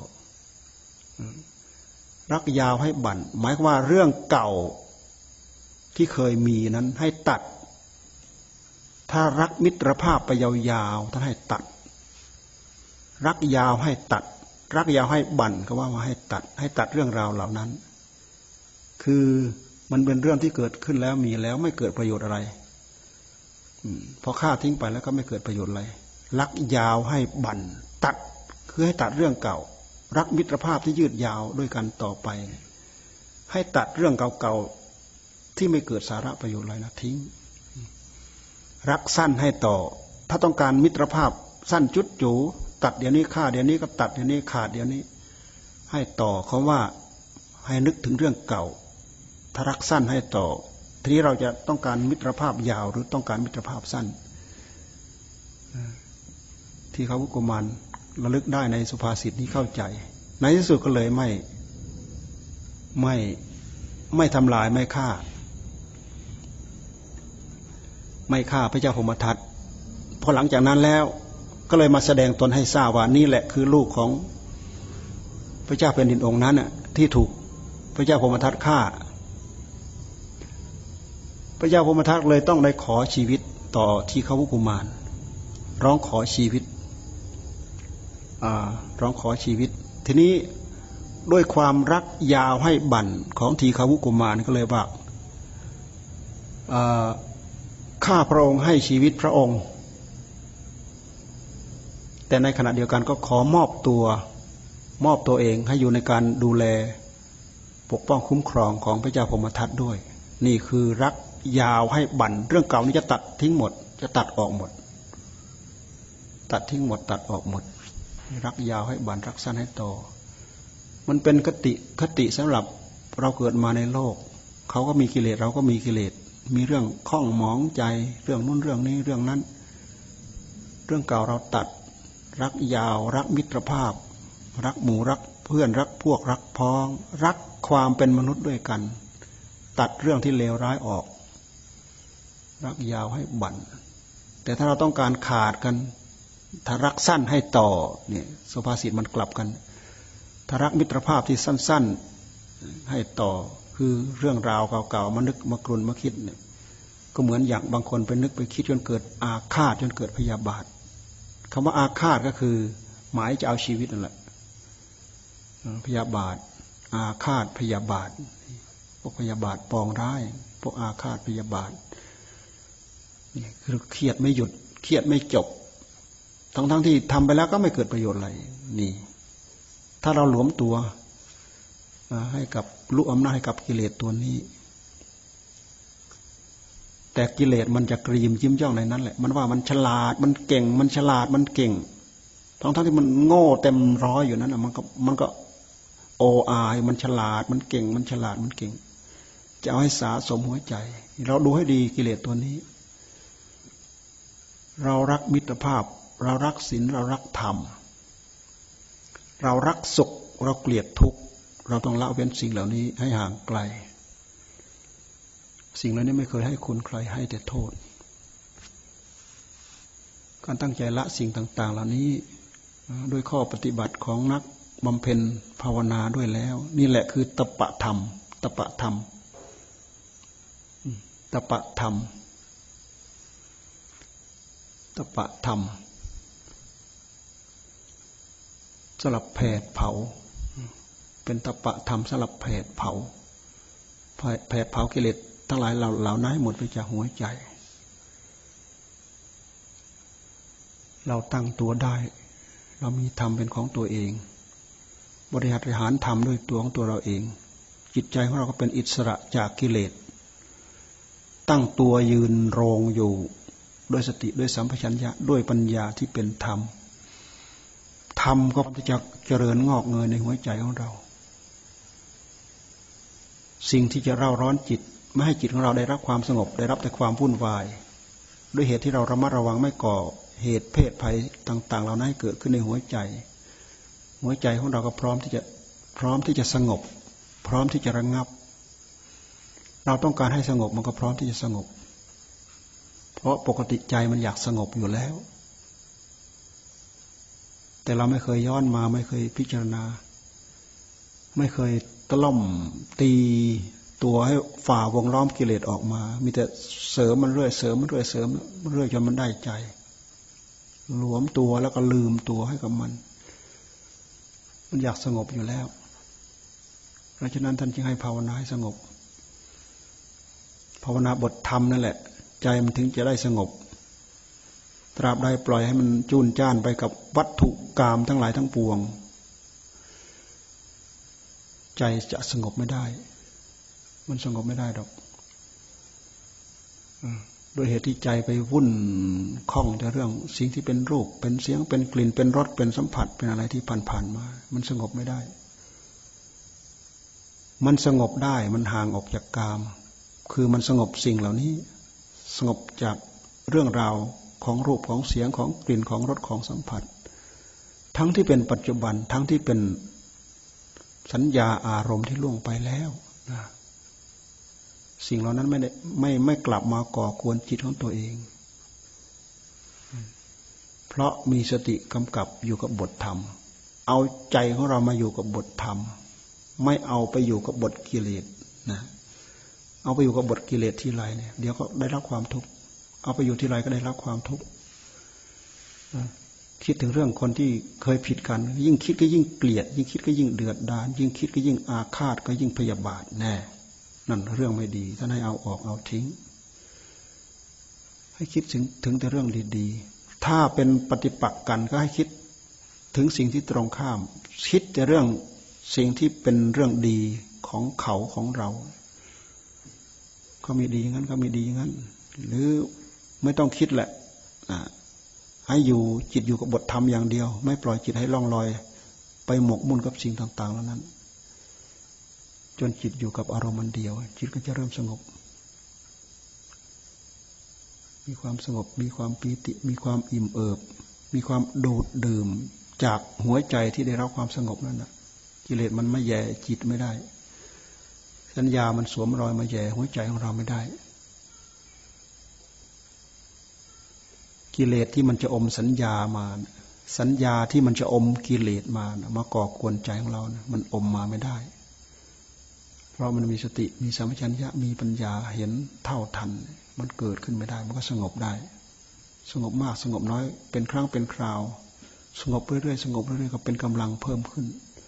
รักยาวให้บั่นหมายความว่าเรื่องเก่าที่เคยมีนั้นให้ตัดถ้ารักมิตรภาพไปยาวๆท่านให้ตัดรักยาวให้ตัดรักยาวให้บั่นก็ว่ามาให้ตัดเรื่องราวเหล่านั้นคือมันเป็นเรื่องที่เกิดขึ้นแล้วมีแล้วไม่เกิดประโยชน์อะไรพอฆ่าทิ้งไปแล้วก็ไม่เกิดประโยชน์อะไรรักยาวให้บั่นตัดคือให้ตัดเรื่องเก่ารักมิตรภาพที่ยืดยาวด้วยกันต่อไปให้ตัดเรื่องเก่าๆที่ไม่เกิดสาระประโยชน์อะไรนะทิ้งรักสั้นให้ต่อถ้าต้องการมิตรภาพสั้นจุดจูตัดเดี๋ยวนี้ฆ่าเดี๋ยวนี้ก็ตัดเดี๋ยวนี้ขาดเดี๋ยวนี้ให้ต่อเขาว่าให้นึกถึงเรื่องเก่าถ้ารักสั้นให้ต่อทีนี้เราจะต้องการมิตรภาพยาวหรือต้องการมิตรภาพสั้นที่เขากุมารระลึกได้ในสุภาษิตนี้เข้าใจในที่สุดก็เลยไม่ทำลายไม่ฆ่าพระเจ้าพรหมทัตพอหลังจากนั้นแล้วก็เลยมาแสดงตนให้ทราบว่านี่แหละคือลูกของพระเจ้าแผ่นดินองค์นั้นที่ถูกพระเจ้าพรหมทัตฆ่าพระเจ้าพรหมทัตเลยต้องได้ขอชีวิตต่อทีฆาวุกุมารร้องขอชีวิตทีนี้ด้วยความรักยาวให้บั่นของทีฆาวุกุมารก็เลยว่าข้าพระองค์ให้ชีวิตพระองค์แต่ในขณะเดียวกันก็ขอมอบตัวเองให้อยู่ในการดูแลปกป้องคุ้มครองของพระเจ้าพรหมทัตด้วยนี่คือรักยาวให้บั่นเรื่องเก่านี้จะตัดทิ้งหมดจะตัดออกหมดตัดทิ้งหมดตัดออกหมดรักยาวให้บั่นรักสั้นให้โตมันเป็นคติสำหรับเราเกิดมาในโลกเขาก็มีกิเลสเราก็มีกิเลสมีเรื่องข้องหมองใจเรื่องนู้นเรื่องนี้เรื่องนั้นเรื่องเก่าเราตัดรักยาวรักมิตรภาพรักหมู่รักเพื่อนรักพวกรักพ้องรักความเป็นมนุษย์ด้วยกันตัดเรื่องที่เลวร้ายออกรักยาวให้บั่นแต่ถ้าเราต้องการขาดกันถ้ารักสั้นให้ต่อเนี่ยสุภาษิตมันกลับกันถ้ารักมิตรภาพที่สั้นๆให้ต่อคือเรื่องราวเก่าๆมานึกมากลุ่นมาคิดเนี่ยก็เหมือนอย่างบางคนไปนึกไปคิดจนเกิดอาฆาตจนเกิดพยาบาทคำว่าอาฆาตก็คือหมายจะเอาชีวิตนั่นแหละพยาบาทอาฆาตพยาบาทพวกพยาบาทปองร้ายพวกอาฆาตพยาบาทนี่คือเครียดไม่หยุดเครียดไม่จบทั้งที่ทำไปแล้วก็ไม่เกิดประโยชน์อะไรนี่ถ้าเราหลวมตัวให้กับลุอำนาจให้กับกิเลสตัวนี้แต่กิเลสมันจะกรีมยิ้มย่องในนั้นแหละมันว่ามันฉลาดมันเก่งมันฉลาดมันเก่งทั้งที่มันโง่เต็มร้อยอยู่นั้นมันก็โออายมันฉลาดมันเก่งมันฉลาดมันเก่งจะเอาให้สะสมหัวใจเราดูให้ดีกิเลสตัวนี้เรารักมิตรภาพเรารักศีลเรารักธรรมเรารักสุขเราเกลียดทุกข์เราต้องละเว้นสิ่งเหล่านี้ให้ห่างไกลสิ่งเหล่านี้ไม่เคยให้คุณใครให้แต่โทษการตั้งใจละสิ่งต่างๆเหล่านี้ด้วยข้อปฏิบัติของนักบำเพ็ญภาวนาด้วยแล้วนี่แหละคือตปะธรรมตปะธรรมตปะธรรมตปะธรรมสลับแผดเผาเป็นตปะธรรมสลับแผดเผาแผดเผากิเลสทั้งหลายเหล่านั้นให้หมดไปจากหัวใจเราตั้งตัวได้เรามีธรรมเป็นของตัวเองบริหารธรรมด้วยตัวของตัวเราเองจิตใจของเราก็เป็นอิสระจากกิเลสตั้งตัวยืนโรงอยู่ด้วยสติด้วยสัมปชัญญะด้วยปัญญาที่เป็นธรรมธรรมก็จะเจริญงอกเงยในหัวใจของเราสิ่งที่จะเร่าร้อนจิตไม่ให้จิตของเราได้รับความสงบได้รับแต่ความวุ่นวายด้วยเหตุที่เราระมัดระวังไม่ก่อเหตุเพศภัยต่างๆเหล่านั้นเกิดขึ้นในหัวใจของเราก็พร้อมที่จะสงบพร้อมที่จะระงับเราต้องการให้สงบมันก็พร้อมที่จะสงบเพราะปกติใจมันอยากสงบอยู่แล้วแต่เราไม่เคยย้อนมาไม่เคยพิจารณาไม่เคยตะล่อมตีตัวให้ฝ่าวงล้อมกิเลสออกมามีแต่เสริมมันเรื่อยเสริมมันเรื่อยเสริมมันเรื่อยจนมันได้ใจหลวมตัวแล้วก็ลืมตัวให้กับมันอยากสงบอยู่แล้วเพราะฉะนั้นท่านจึงให้ภาวนาให้สงบภาวนาบทธรรมนั่นแหละใจมันถึงจะได้สงบตราบใดปล่อยให้มันจูนจ้านไปกับวัตถุกามทั้งหลายทั้งปวงใจจะสงบไม่ได้มันสงบไม่ได้หรอกโดยเหตุที่ใจไปวุ่นคล้องแต่เรื่องสิ่งที่เป็นรูปเป็นเสียงเป็นกลิ่นเป็นรสเป็นสัมผัสเป็นอะไรที่ผ่านมามันสงบไม่ได้มันสงบได้มันห่างออกจากกามคือมันสงบสิ่งเหล่านี้สงบจากเรื่องราวของรูปของเสียงของกลิ่นของรสของสัมผัสทั้งที่เป็นปัจจุบันทั้งที่เป็นสัญญาอารมณ์ที่ล่วงไปแล้วนะสิ่งเหล่านั้นไม่กลับมาก่อกวนจิตของตัวเองเพราะมีสติกำกับอยู่กับบทธรรมเอาใจของเรามาอยู่กับบทธรรมไม่เอาไปอยู่กับบทกิเลสนะเอาไปอยู่กับบทกิเลสที่ไรเนี่ยเดี๋ยวก็ได้รับความทุกข์เอาไปอยู่ที่ไรก็ได้รับความทุกข์คิดถึงเรื่องคนที่เคยผิดกันยิ่งคิดก็ยิ่งเกลียดยิ่งคิดก็ยิ่งเดือดดาลยิ่งคิดก็ยิ่งอาฆาตก็ยิ่งพยาบาทแน่นั่นเรื่องไม่ดีท่านให้เอาออกเอาทิ้งให้คิดถึงแต่เรื่องดีๆถ้าเป็นปฏิปักษ์กันก็ให้คิดถึงสิ่งที่ตรงข้ามคิดแต่เรื่องสิ่งที่เป็นเรื่องดีของเขาของเราเขามีดีอย่างนั้นเขามีดีอย่างนั้นหรือไม่ต้องคิดแหละให้อยู่จิตอยู่กับบทธรรมอย่างเดียวไม่ปล่อยจิตให้ล่องลอยไปหมกมุ่นกับสิ่งต่างๆเหล่านั้นจนจิตอยู่กับอารมณ์เดียวจิตก็จะเริ่มสงบมีความสงบมีความปีติมีความอิ่มเอิบมีความดูดดื่มจากหัวใจที่ได้รับความสงบนั่นนะกิเลสมันไม่แย่จิตไม่ได้สัญญามันสวมรอยมาแย่หัวใจของเราไม่ได้กิเลสที่มันจะอมสัญญามาสัญญาที่มันจะอมกิเลสมาก่อกวนใจของเรานะมันอมมาไม่ได้เพราะมันมีสติมีสัมปชัญญะมีปัญญาเห็นเท่าทันมันเกิดขึ้นไม่ได้มันก็สงบได้สงบมากสงบน้อยเป็นครั้งเป็นคราวสงบเรื่อยๆสงบเรื่อยๆก็เป็นกำลังเพิ่มขึ้น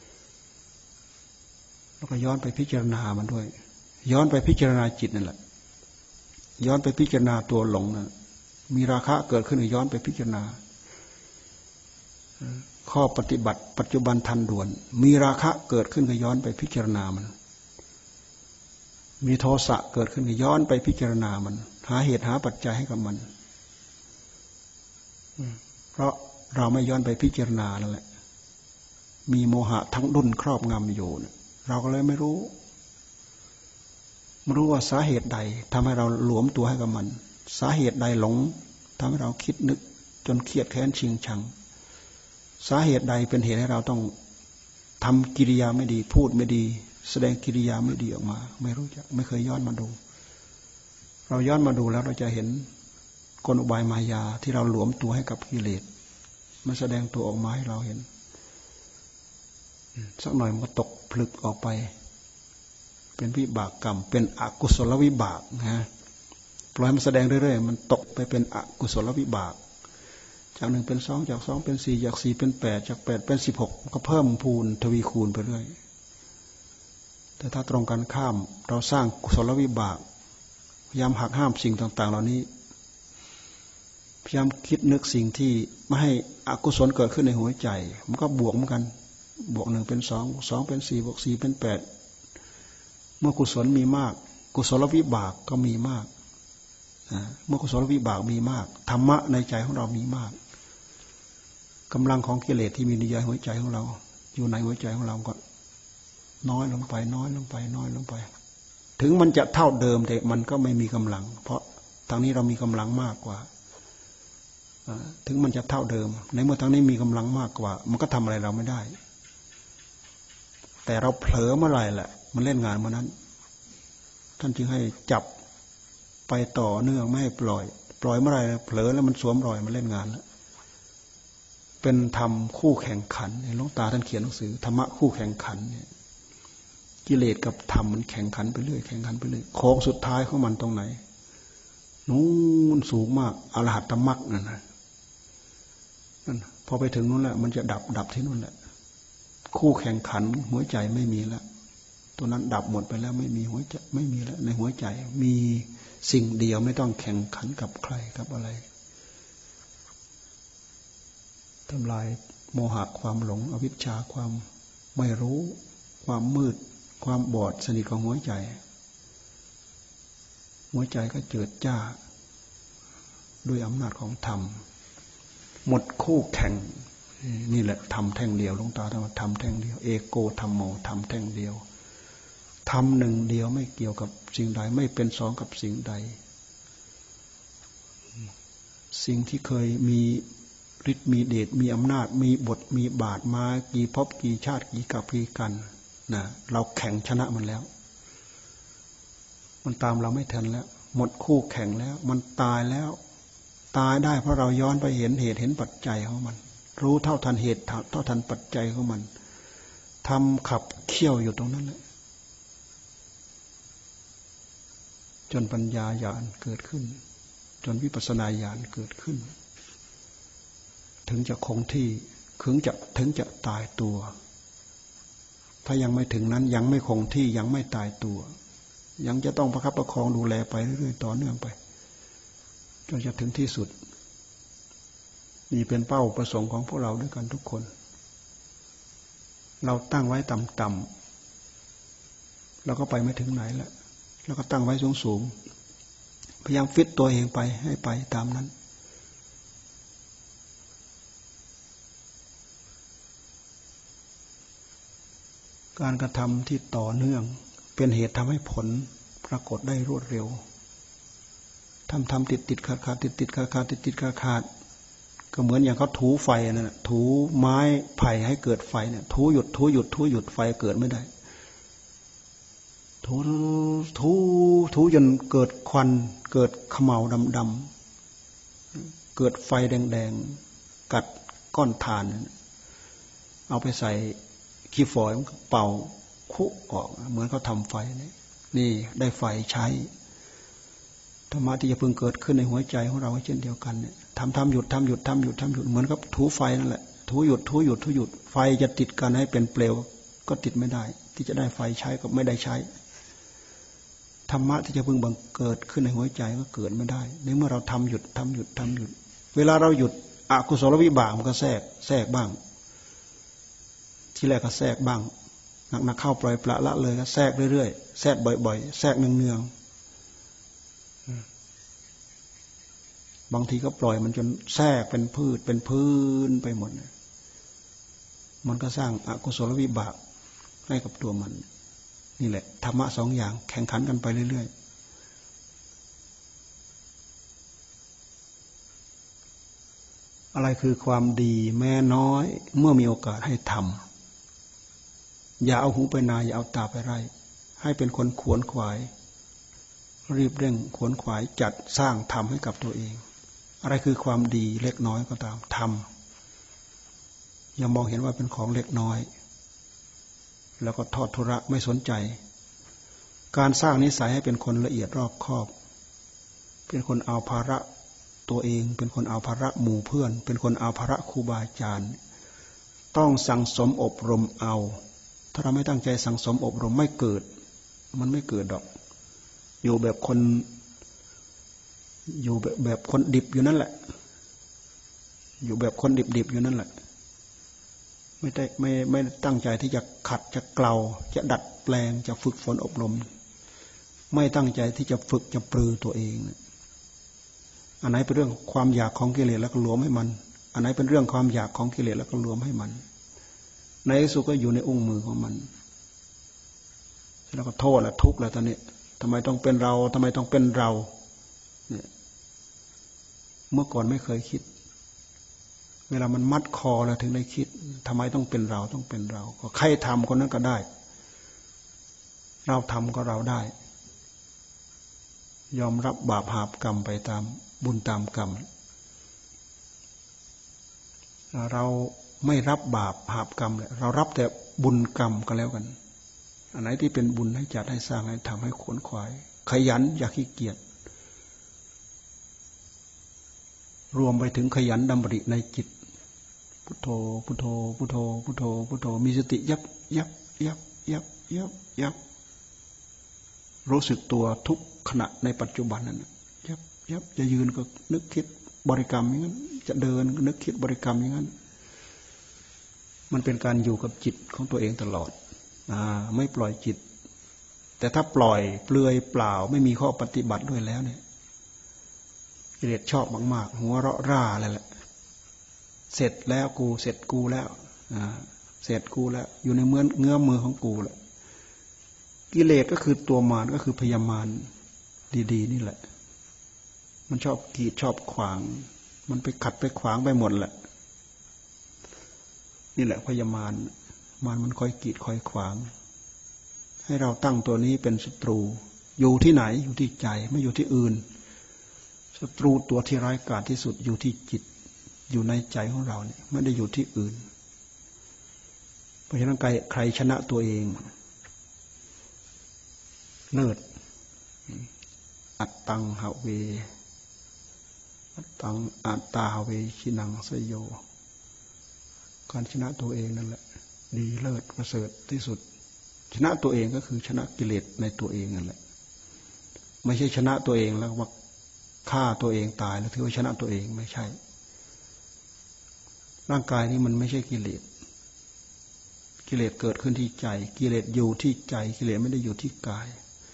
แล้วก็ย้อนไปพิจารณามันด้วยย้อนไปพิจารณาจิตนั่นแหละย้อนไปพิจารณาตัวหลงนะมีราคะเกิดขึ้นย้อนไปพิจารณาข้อปฏิบัติปัจจุบันทันด่วนมีราคะเกิดขึ้นก็ย้อนไปพิจารณามันมีโทสะเกิดขึ้นก็ย้อนไปพิจารณามันหาเหตุหาปัจจัยให้กับมันเพราะเราไม่ย้อนไปพิจารณาแล้วแหละมีโมหะทั้งดุนครอบงำอยู่เราก็เลยไม่รู้ว่าสาเหตุใดทำให้เราหลวมตัวให้กับมันสาเหตุใดหลงทำให้เราคิดนึกจนเครียดแค้นชิงชังสาเหตุใดเป็นเหตุให้เราต้องทำกิริยาไม่ดีพูดไม่ดีแสดงกิริยาไม่ดีออกมาไม่รู้จักไม่เคยย้อนมาดูเราย้อนมาดูแล้วเราจะเห็นกลอุบายมายาที่เราหลวมตัวให้กับกิเลสมันแสดงตัวออกมาให้เราเห็นสักหน่อยมันก็ตกผลึกออกไปเป็นวิบากกรรมเป็นอกุศลวิบากนะปล่อยมันแสดงเรื่อยๆมันตกไปเป็นอกุศลวิบากจาก1เป็น2จาก2เป็น4จาก4เป็น8จาก8เป็น16ก็เพิ่มพูนทวีคูณไปเรื่อยแต่ถ้าตรงกันข้ามเราสร้างกุศลวิบากพยายามหักห้ามสิ่งต่างๆเหล่านี้พยายามคิดนึกสิ่งที่ไม่ให้อกุศลเกิดขึ้นในหัวใจมันก็บวกเหมือนกันบวก1เป็น2 2เป็น4บวก4เป็น8เมื่อกุศลมีมากกุศลวิบากก็มีมากเมื่อกุศลวิบากมีมากธรรมะในใจของเรามีมากกำลังของกิเลสที่มีในหัวใจของเราอยู่ในหัวใจของเราก็น้อยลงไปน้อยลงไปน้อยลงไปถึงมันจะเท่าเดิมแต่มันก็ไม่มีกำลังเพราะทางนี้เรามีกำลังมากกว่าถึงมันจะเท่าเดิมในเมื่อทางนี้มีกำลังมากกว่ามันก็ทำอะไรเราไม่ได้แต่เราเผลอเมื่อไหร่แหละมันเล่นงานเมื่อนั้นท่านจึงให้จับไปต่อเนื่องไม่ให้ปล่อยเมื่อไหร่เผลอแล้วมันสวมรอยมันเล่นงานแล้วเป็นธรรมคู่แข่งขันหลวงตาท่านเขียนหนังสือธรรมะคู่แข่งขันเนี่ยกิเลสกับธรรมมันแข่งขันไปเรื่อยแข่งขันไปเรื่อยโค้งสุดท้ายของมันตรงไหนนู้นสูงมากอรหัตตมรรคนั่นพอไปถึงนู้นแหละมันจะดับที่นู้นแหละคู่แข่งขันหัวใจไม่มีแล้วตัวนั้นดับหมดไปแล้วไม่มีหัวใจไม่มีแล้วในหัวใจมีสิ่งเดียวไม่ต้องแข่งขันกับใครกับอะไรทำลายโมหะความหลงอวิชชาความไม่รู้ความมืดความบอดสนิทของหัวใจก็เจิดจ้าด้วยอำนาจของธรรมหมดคู่แข่งนี่แหละธรรมแท่งเดียวหลวงตาท่านว่าธรรมแท่งเดียวเอโกธัมโมธรรมแท่งเดียวธรรมหนึ่งเดียวไม่เกี่ยวกับสิ่งใดไม่เป็นสองกับสิ่งใดสิ่งที่เคยมีฤทธิ์มีเดชมีอำนาจมีบทมีบาทมากี่ภพกี่ชาติกี่กับกี่กันนะเราแข่งชนะมันแล้วมันตามเราไม่ทันแล้วหมดคู่แข่งแล้วมันตายแล้วตายได้เพราะเราย้อนไปเห็นเหตุเห็นปัจจัยของมันรู้เท่าทันเหตุเท่าทันปัจจัยของมันทำขับเคี่ยวอยู่ตรงนั้นแหละจนปัญญาญาณเกิดขึ้นจนวิปัสสนาญาณเกิดขึ้นถึงจะคงที่ถึงจะตายตัวถ้ายังไม่ถึงนั้นยังไม่คงที่ยังไม่ตายตัวยังจะต้องประคับประคองดูแลไปเรื่อยๆต่อเนื่องไปจนจะถึงที่สุดนี่เป็นเป้าประสงค์ของพวกเราด้วยกันทุกคนเราตั้งไว้ต่ำๆเราก็ไปไม่ถึงไหนแล้วเราก็ตั้งไว้สูงๆพยายามฟิตตัวเองไปให้ไปตามนั้นการกระทำที่ต่อเนื่องเป็นเหตุทำให้ผลปรากฏได้รวดเร็วทำติดขาดก็เหมือนอย่างเขาถูไฟนั่นแหละถูไม้ไผ่ให้เกิดไฟเนี่ยถูหยุดถูหยุดถูหยุดไฟเกิดไม่ได้ถูถูถูจนเกิดควันเกิดเขม่าดำๆเกิดไฟแดงๆกัดก้อนถ่านเอาไปใส่ขี้ฝอยมันก็เป่าคุออกเหมือนเขาทำไฟนี่ได้ไฟใช้ธรรมะที่จะพึงเกิดขึ้นในหัวใจของเราเช่นเดียวกันเนี่ยทำหยุดทำหยุดทำหยุดทำหยุดเหมือนกับถูไฟนั่นแหละถูหยุดถูหยุดถูหยุดไฟจะติดกันให้เป็นเปลวก็ติดไม่ได้ที่จะได้ไฟใช้ก็ไม่ได้ใช้ธรรมะที่จะพึงบังเกิดขึ้นในหัวใจก็เกิดไม่ได้ในเมื่อเราทำหยุดทำหยุดทำหยุดเวลาเราหยุดอกุศลวิบากมันก็แทรกบ้างที่แรกก็แทรกบ้างหนักๆเข้าปล่อยปละละเลยก็แทรกเรื่อยๆแทรกบ่อยๆแทรกเนืองๆบางทีก็ปล่อยมันจนแทรกเป็นพืชเป็นพื้นไปหมดมันก็สร้างอกุศลวิบากให้กับตัวมันนี่แหละธรรมะสองอย่างแข่งขันกันไปเรื่อยๆอะไรคือความดีแม้น้อยเมื่อมีโอกาสให้ทำอย่าเอาหูไปนาอย่าเอาตาไปไร่ให้เป็นคนขวนขวายรีบเร่งขวนขวายจัดสร้างทำให้กับตัวเองอะไรคือความดีเล็กน้อยก็ตามทำอย่ามองเห็นว่าเป็นของเล็กน้อยแล้วก็ทอดทุระไม่สนใจการสร้างนิสัยให้เป็นคนละเอียดรอบคอบเป็นคนเอาภาระตัวเองเป็นคนเอาภาระหมู่เพื่อนเป็นคนเอาภาระครูบาอาจารย์ต้องสั่งสมอบรมเอาถ้าเราไม่ตั้งใจสั่งสมอบรมไม่เกิดมันไม่เกิดดอกอยู่แบบคนอยู่แบบคนดิบอยู่นั่นแหละอยู่แบบคนดิบอยู่นั่นแหละไม่ตั้งใจที่จะขัดจะเกลาจะดัดแปลงจะฝึกฝนอบรมไม่ตั้งใจที่จะฝึกจะปรือตัวเองอันไหนเป็นเรื่องความอยากของกิเลสแล้วก็รวมให้มันอันไหนเป็นเรื่องความอยากของกิเลสแล้วก็รวมให้มันในที่สุดก็อยู่ในอุ้งมือของมันแล้วก็โทษและทุกข์แล้วตอนนี้ทำไมต้องเป็นเราทำไมต้องเป็นเราเนี่ยเมื่อก่อนไม่เคยคิดเวลามันมัดคอแล้วถึงได้คิดทำไมต้องเป็นเราต้องเป็นเราก็ใครทำคนนั้นก็ได้เราทำก็เราได้ยอมรับบาปหาบกรรมไปตามบุญตามกรรมเราไม่รับบาปหาบกรรมเลยเรารับแต่บุญกรรมก็แล้วกันอันไหนที่เป็นบุญให้จัดให้สร้างให้ทำให้ขวนขวายขยันอย่าขี้เกียจรวมไปถึงขยันดำริในจิตพุทโธพุทโธพุทโธพุทโธพุทโธมีสติยับยับยับยับยับยับรู้สึกตัวทุกขณะในปัจจุบันนั้นยับยับจะยืนก็นึกคิดบริกรรมอย่างนั้นจะเดินก็นึกคิดบริกรรมอย่างนั้นมันเป็นการอยู่กับจิตของตัวเองตลอดไม่ปล่อยจิตแต่ถ้าปล่อยเปลือยเปล่าไม่มีข้อปฏิบัติด้วยแล้วเนี่ยกิเลสชอบมากๆหัวเราะร่าอะไรแหละเสร็จแล้วกูเสร็จกูแล้วเสร็จกูแล้วอยู่ในเงื้อมือของกูแหละกิเลสก็คือตัวมารก็คือพยามารดีๆนี่แหละมันชอบกีดชอบขวางมันไปขัดไปขวางไปหมดแหละนี่แหละพยามารมันคอยกีดคอยขวางให้เราตั้งตัวนี้เป็นศัตรูอยู่ที่ไหนอยู่ที่ใจไม่อยู่ที่อื่นศัตรูตัวที่ร้ายกาจที่สุดอยู่ที่จิตอยู่ในใจของเราเนี่ยไม่ได้อยู่ที่อื่นเพราะฉะนั้นใครชนะตัวเองเลิศอัตตังหะเวอัตตังอัตตาเวชินังสยโยการชนะตัวเองนั่นแหละดีเลิศประเสริฐที่สุดชนะตัวเองก็คือชนะกิเลสในตัวเองนั่นแหละไม่ใช่ชนะตัวเองแล้วว่าฆ่าตัวเองตายแล้วถือว่าชนะตัวเองไม่ใช่ร่างกายนี้มันไม่ใช่กิเลสกิเลสเกิดขึ้นที่ใจกิเลสอยู่ที่ใจกิเลสไม่ได้อยู่ที่กาย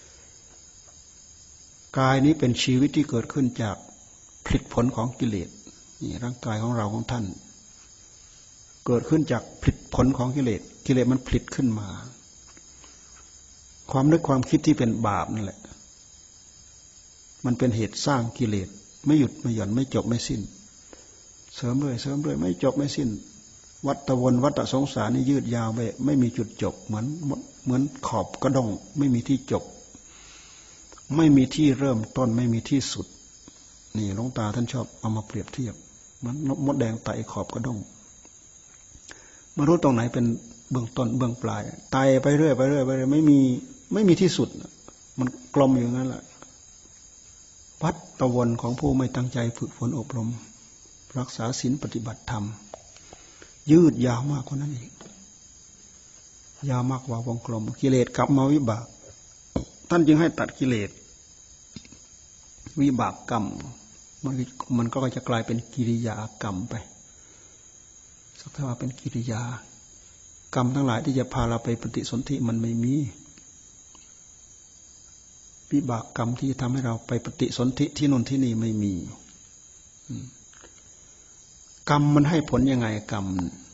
กายนี้เป็นชีวิตที่เกิดขึ้นจากผลิตผลของกิเลสนี่ร่างกายของเราของท่านเกิดขึ้นจากผลิตผลของกิเลสกิเลสมันผลิตขึ้นมาความนึกความคิดที่เป็นบาปนั่นแหละมันเป็นเหตุสร้างกิเลสไม่หยุดไม่หย่อนไม่จบไม่สิ้นเสริมเรื่อยเสริมเรื่อยไม่จบไม่สิ้นวัฏวนวัฏสงสารนี่ยืดยาวไปไม่มีจุดจบเหมือนขอบกระด้งไม่มีที่จบไม่มีที่เริ่มต้นไม่มีที่สุดนี่หลวงตาท่านชอบเอามาเปรียบเทียบเหมือนมดแดงไต่ขอบกระด้งไม่รู้ตรงไหนเป็นเบื้องต้นเบื้องปลายไต่ไปเรื่อยไปเรื่อยไปเรื่อยไม่มีที่สุดมันกลมอยู่งั้นแหละวัฏวนของผู้ไม่ตั้งใจฝึกฝนอบรมรักษาศีลปฏิบัติธรรมยืดยาวมากกว่านั้นอีกยาวมากกว่าวงกลมกิเลสกรรมวิบากท่านจึงให้ตัดกิเลสวิบากกรรมมันก็จะกลายเป็นกิริยากรรมไปสักเท่าเป็นกิริยากรรมทั้งหลายที่จะพาเราไปปฏิสนธิมันไม่มีวิบากกรรมที่จะทำให้เราไปปฏิสนธิที่นู่นที่นี่ไม่มีกรรมมันให้ผลยังไงกรรม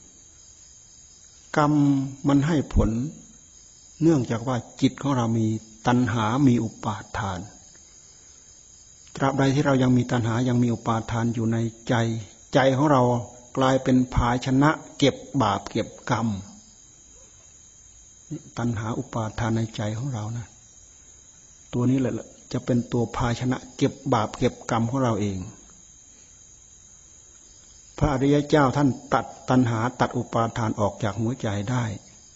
มันให้ผลเนื่องจากว่าจิตของเรามีตัณหามีอุปาทานตราบใดที่เรายังมีตัณหายังมีอุปาทานอยู่ในใจของเรากลายเป็นภาชนะเก็บบาปเก็บกรรมตัณหาอุปาทานในใจของเรานะตัวนี้แหละจะเป็นตัวภาชนะเก็บบาปเก็บกรรมของเราเองพระอริยเจ้าท่านตัดตัณหาตัดอุปาทานออกจากหัวใจได้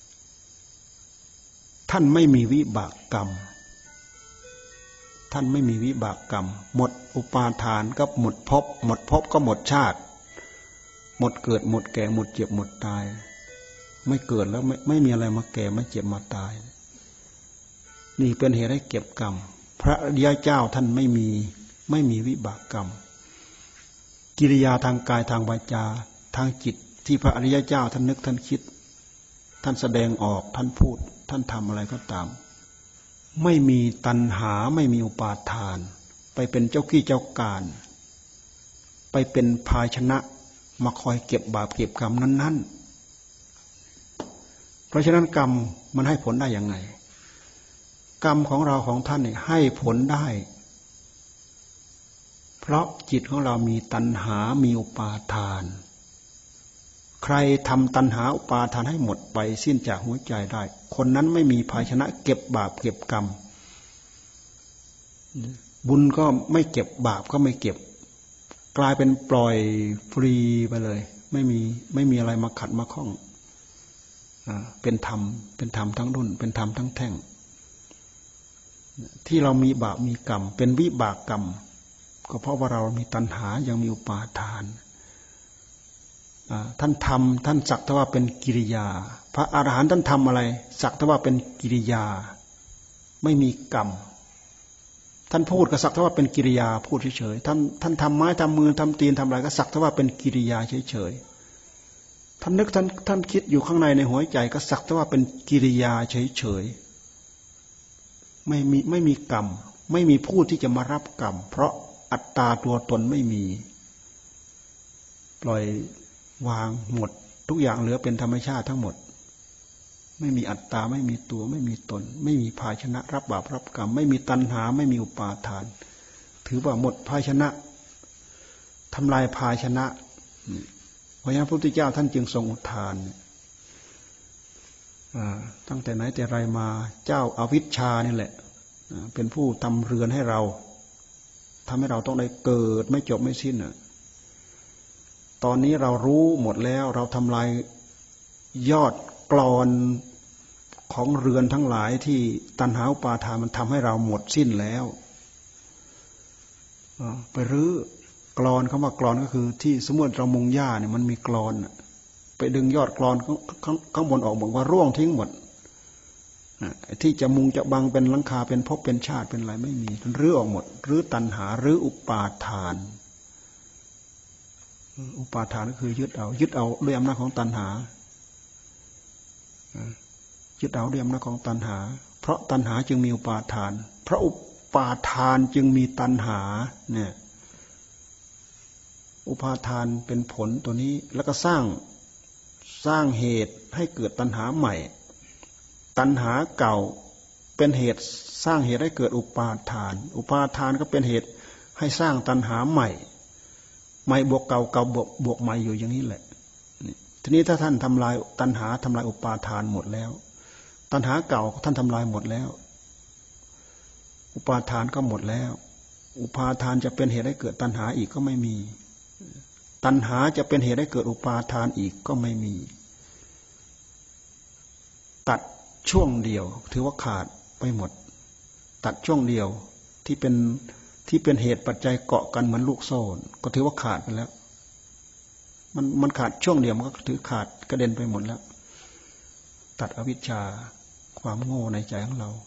ท่านไม่มีวิบากกรรมท่านไม่มีวิบากกรรมหมดอุปาทานก็หมดภพหมดภพก็หมดชาติหมดเกิดหมดแก่หมดเจ็บหมดตายไม่เกิดแล้วไม่มีอะไรมาแก่มาเจ็บมาตายนี่เป็นเหตุให้เก็บกรรมพระอริยเจ้าท่านไม่มีวิบากกรรมกิริยาทางกายทางวาจาทางจิตที่พระอริยเจ้าท่านนึกท่านคิดท่านแสดงออกท่านพูดท่านทำอะไรก็ตามไม่มีตัณหาไม่มีอุปาทานไปเป็นเจ้ากี้เจ้าการไปเป็นภาชนะมาคอยเก็บบาปเก็บกรรมนั้นๆเพราะฉะนั้นกรรมมันให้ผลได้ยังไงกรรมของเราของท่านเนี่ยให้ผลได้เพราะจิตของเรามีตัณหามีอุปาทานใครทำตัณหาอุปาทานให้หมดไปสิ้นจากหัวใจได้คนนั้นไม่มีภาชนะเก็บบาปเก็บกรรมบุญก็ไม่เก็บบาปก็ไม่เก็บกลายเป็นปล่อยฟรีไปเลยไม่มีอะไรมาขัดมาข้องเป็นธรรมทั้งรุ่นเป็นธรรมทั้งแท่งที่เรามีบาปมีกรรมเป็นวิบากกรรมก็เพราะว่าเรามีตัณหายังมีอุปาทานท่านทำท่านสักแต่ว่าเป็นกิริยาพระอรหันต์ท่านทำอะไรสักแต่ว่าเป็นกิริยาไม่มีกรรมท่านพูดก็สักแต่ว่าเป็นกิริยาพูดเฉยๆท่านทำไม้ทำมือทำตีนทำอะไรก็สักแต่ว่าเป็นกิริยาเฉยๆท่านนึกท่านคิดอยู่ข้างในหัวใจก็สักแต่ว่าเป็นกิริยาเฉยๆไม่มีกรรมไม่มีผู้ที่จะมารับกรรมเพราะอัตตาตัวตนไม่มีปล่อยวางหมดทุกอย่างเหลือเป็นธรรมชาติทั้งหมดไม่มีอัตตาไม่มีตัวไม่มีตนไม่มีภาชนะรับบาปรับกรรมไม่มีตัณหาไม่มีอุปาทานถือว่าหมดภาชนะทำลายภาชนะเพราะฉะนั้นพระพุทธเจ้าท่านจึงทรงอุทานตั้งแต่ไหนแต่ไรมาเจ้าอวิชชานี่แหละเป็นผู้ทำเรือนให้เราทำให้เราต้องได้เกิดไม่จบไม่สิ้นตอนนี้เรารู้หมดแล้วเราทำลายยอดกลอนของเรือนทั้งหลายที่ตัณหาอุปาทานมันทำให้เราหมดสิ้นแล้วไปรื้อกลอนคำว่ากลอนก็คือที่สมมติเรามุงหญ้าเนี่ยมันมีกลอนไปดึงยอดกลอนข้างบนออกบอกว่าร่วงทิ้งหมดที่จะมุงจะบังเป็นหลังคาเป็นภพเป็นชาติเป็นอะไรไม่มีรื้อออกหมดรื้อตัณหารื้ออุปาทานอุปาทานก็คือยึดเอาด้วยอำนาจของตัณหายึดเอาด้วยอำนาจของตัณหาเพราะตัณหาจึงมีอุปาทานเพราะอุปาทานจึงมีตัณหาเนี่ยอุปาทานเป็นผลตัวนี้แล้วก็สร้างเหตุให้เกิดตัณหาใหม่ตัณหาเก่าเป็นเหตุสร้างเหตุให้เกิดอุปาทานอุปาทานก็เป็นเหตุให้สร้างตัณหาใหม่ใหม่บวกเก่าเก่าบวกใหม่อยู่อย่างนี้แหละทีนี้ถ้าท่านทำลายตัณหาทำลายอุปาทานหมดแล้วตัณหาเก่าท่านทำลายหมดแล้วอุปาทานก็หมดแล้วอุปาทานจะเป็นเหตุให้เกิดตัณหาอีกก็ไม่มีตัณหาจะเป็นเหตุให้เกิดอุปาทานอีกก็ไม่มีตัดช่วงเดียวถือว่าขาดไปหมดตัดช่วงเดียวที่เป็นเหตุปัจจัยเกาะกันเหมือนลูกโซ่ก็ถือว่าขาดไปแล้วมันขาดช่วงเดียวมันก็ถือขาดกระเด็นไปหมดแล้วตัดอวิชชาความโง่ในใจของเรา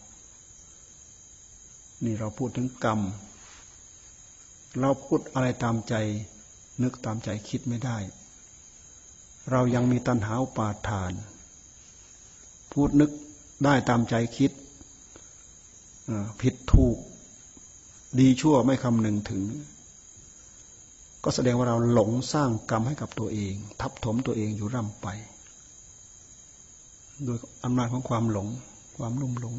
นี่เราพูดถึงกรรมเราพูดอะไรตามใจนึกตามใจคิดไม่ได้เรายังมีตัณหาอุปาทานพูดนึกได้ตามใจคิดผิดถูกดีชั่วไม่คำนึงถึงก็แสดงว่าเราหลงสร้างกรรมให้กับตัวเองทับถมตัวเองอยู่ร่ำไปโดยอำนาจของความหลงความลุ่มหลง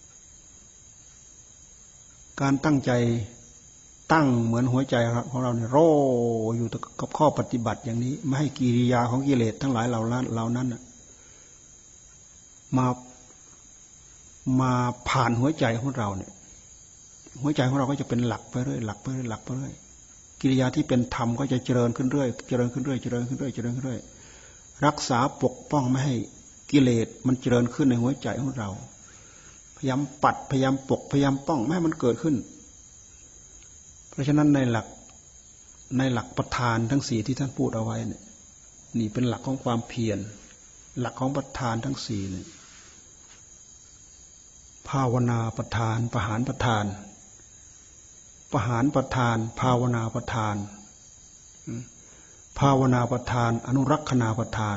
การตั้งใจตั้งเหมือนหัวใจของเราเนี่ยโร่อยู่กับข้อปฏิบัติอย่างนี้ไม่ให้กิริยาของกิเลสทั้งหลายเหล่านั้นมาผ่านหัวใจของเราเนี่ยหัวใจของเราก็จะเป็นหลักไปเรื่อยหลักไปเรื่อยหลักไปเรื่อยกิริยาที่เป็นธรรมก็จะเจริญขึ้นเรื่อยเจริญขึ้นเรื่อยเจริญขึ้นเรื่อยเจริญขึ้นเรื่อยรักษาปกป้องไม่ให้กิเลสมันเจริญขึ้นในหัวใจของเราพยายามปัดพยายามปกพยายามป้องไม่ให้มันเกิดขึ้นเพราะฉะนั้นในหลักประธานทั้งสี่ที่ท่านพูดเอาไว้เนี่ยนี่เป็นหลักของความเพียรหลักของประธานทั้งสี่เนี่ยภาวนาประธานปหานประธานปหานประธานภาวนาประธานภาวนาประธานอนุรักษณาประธาน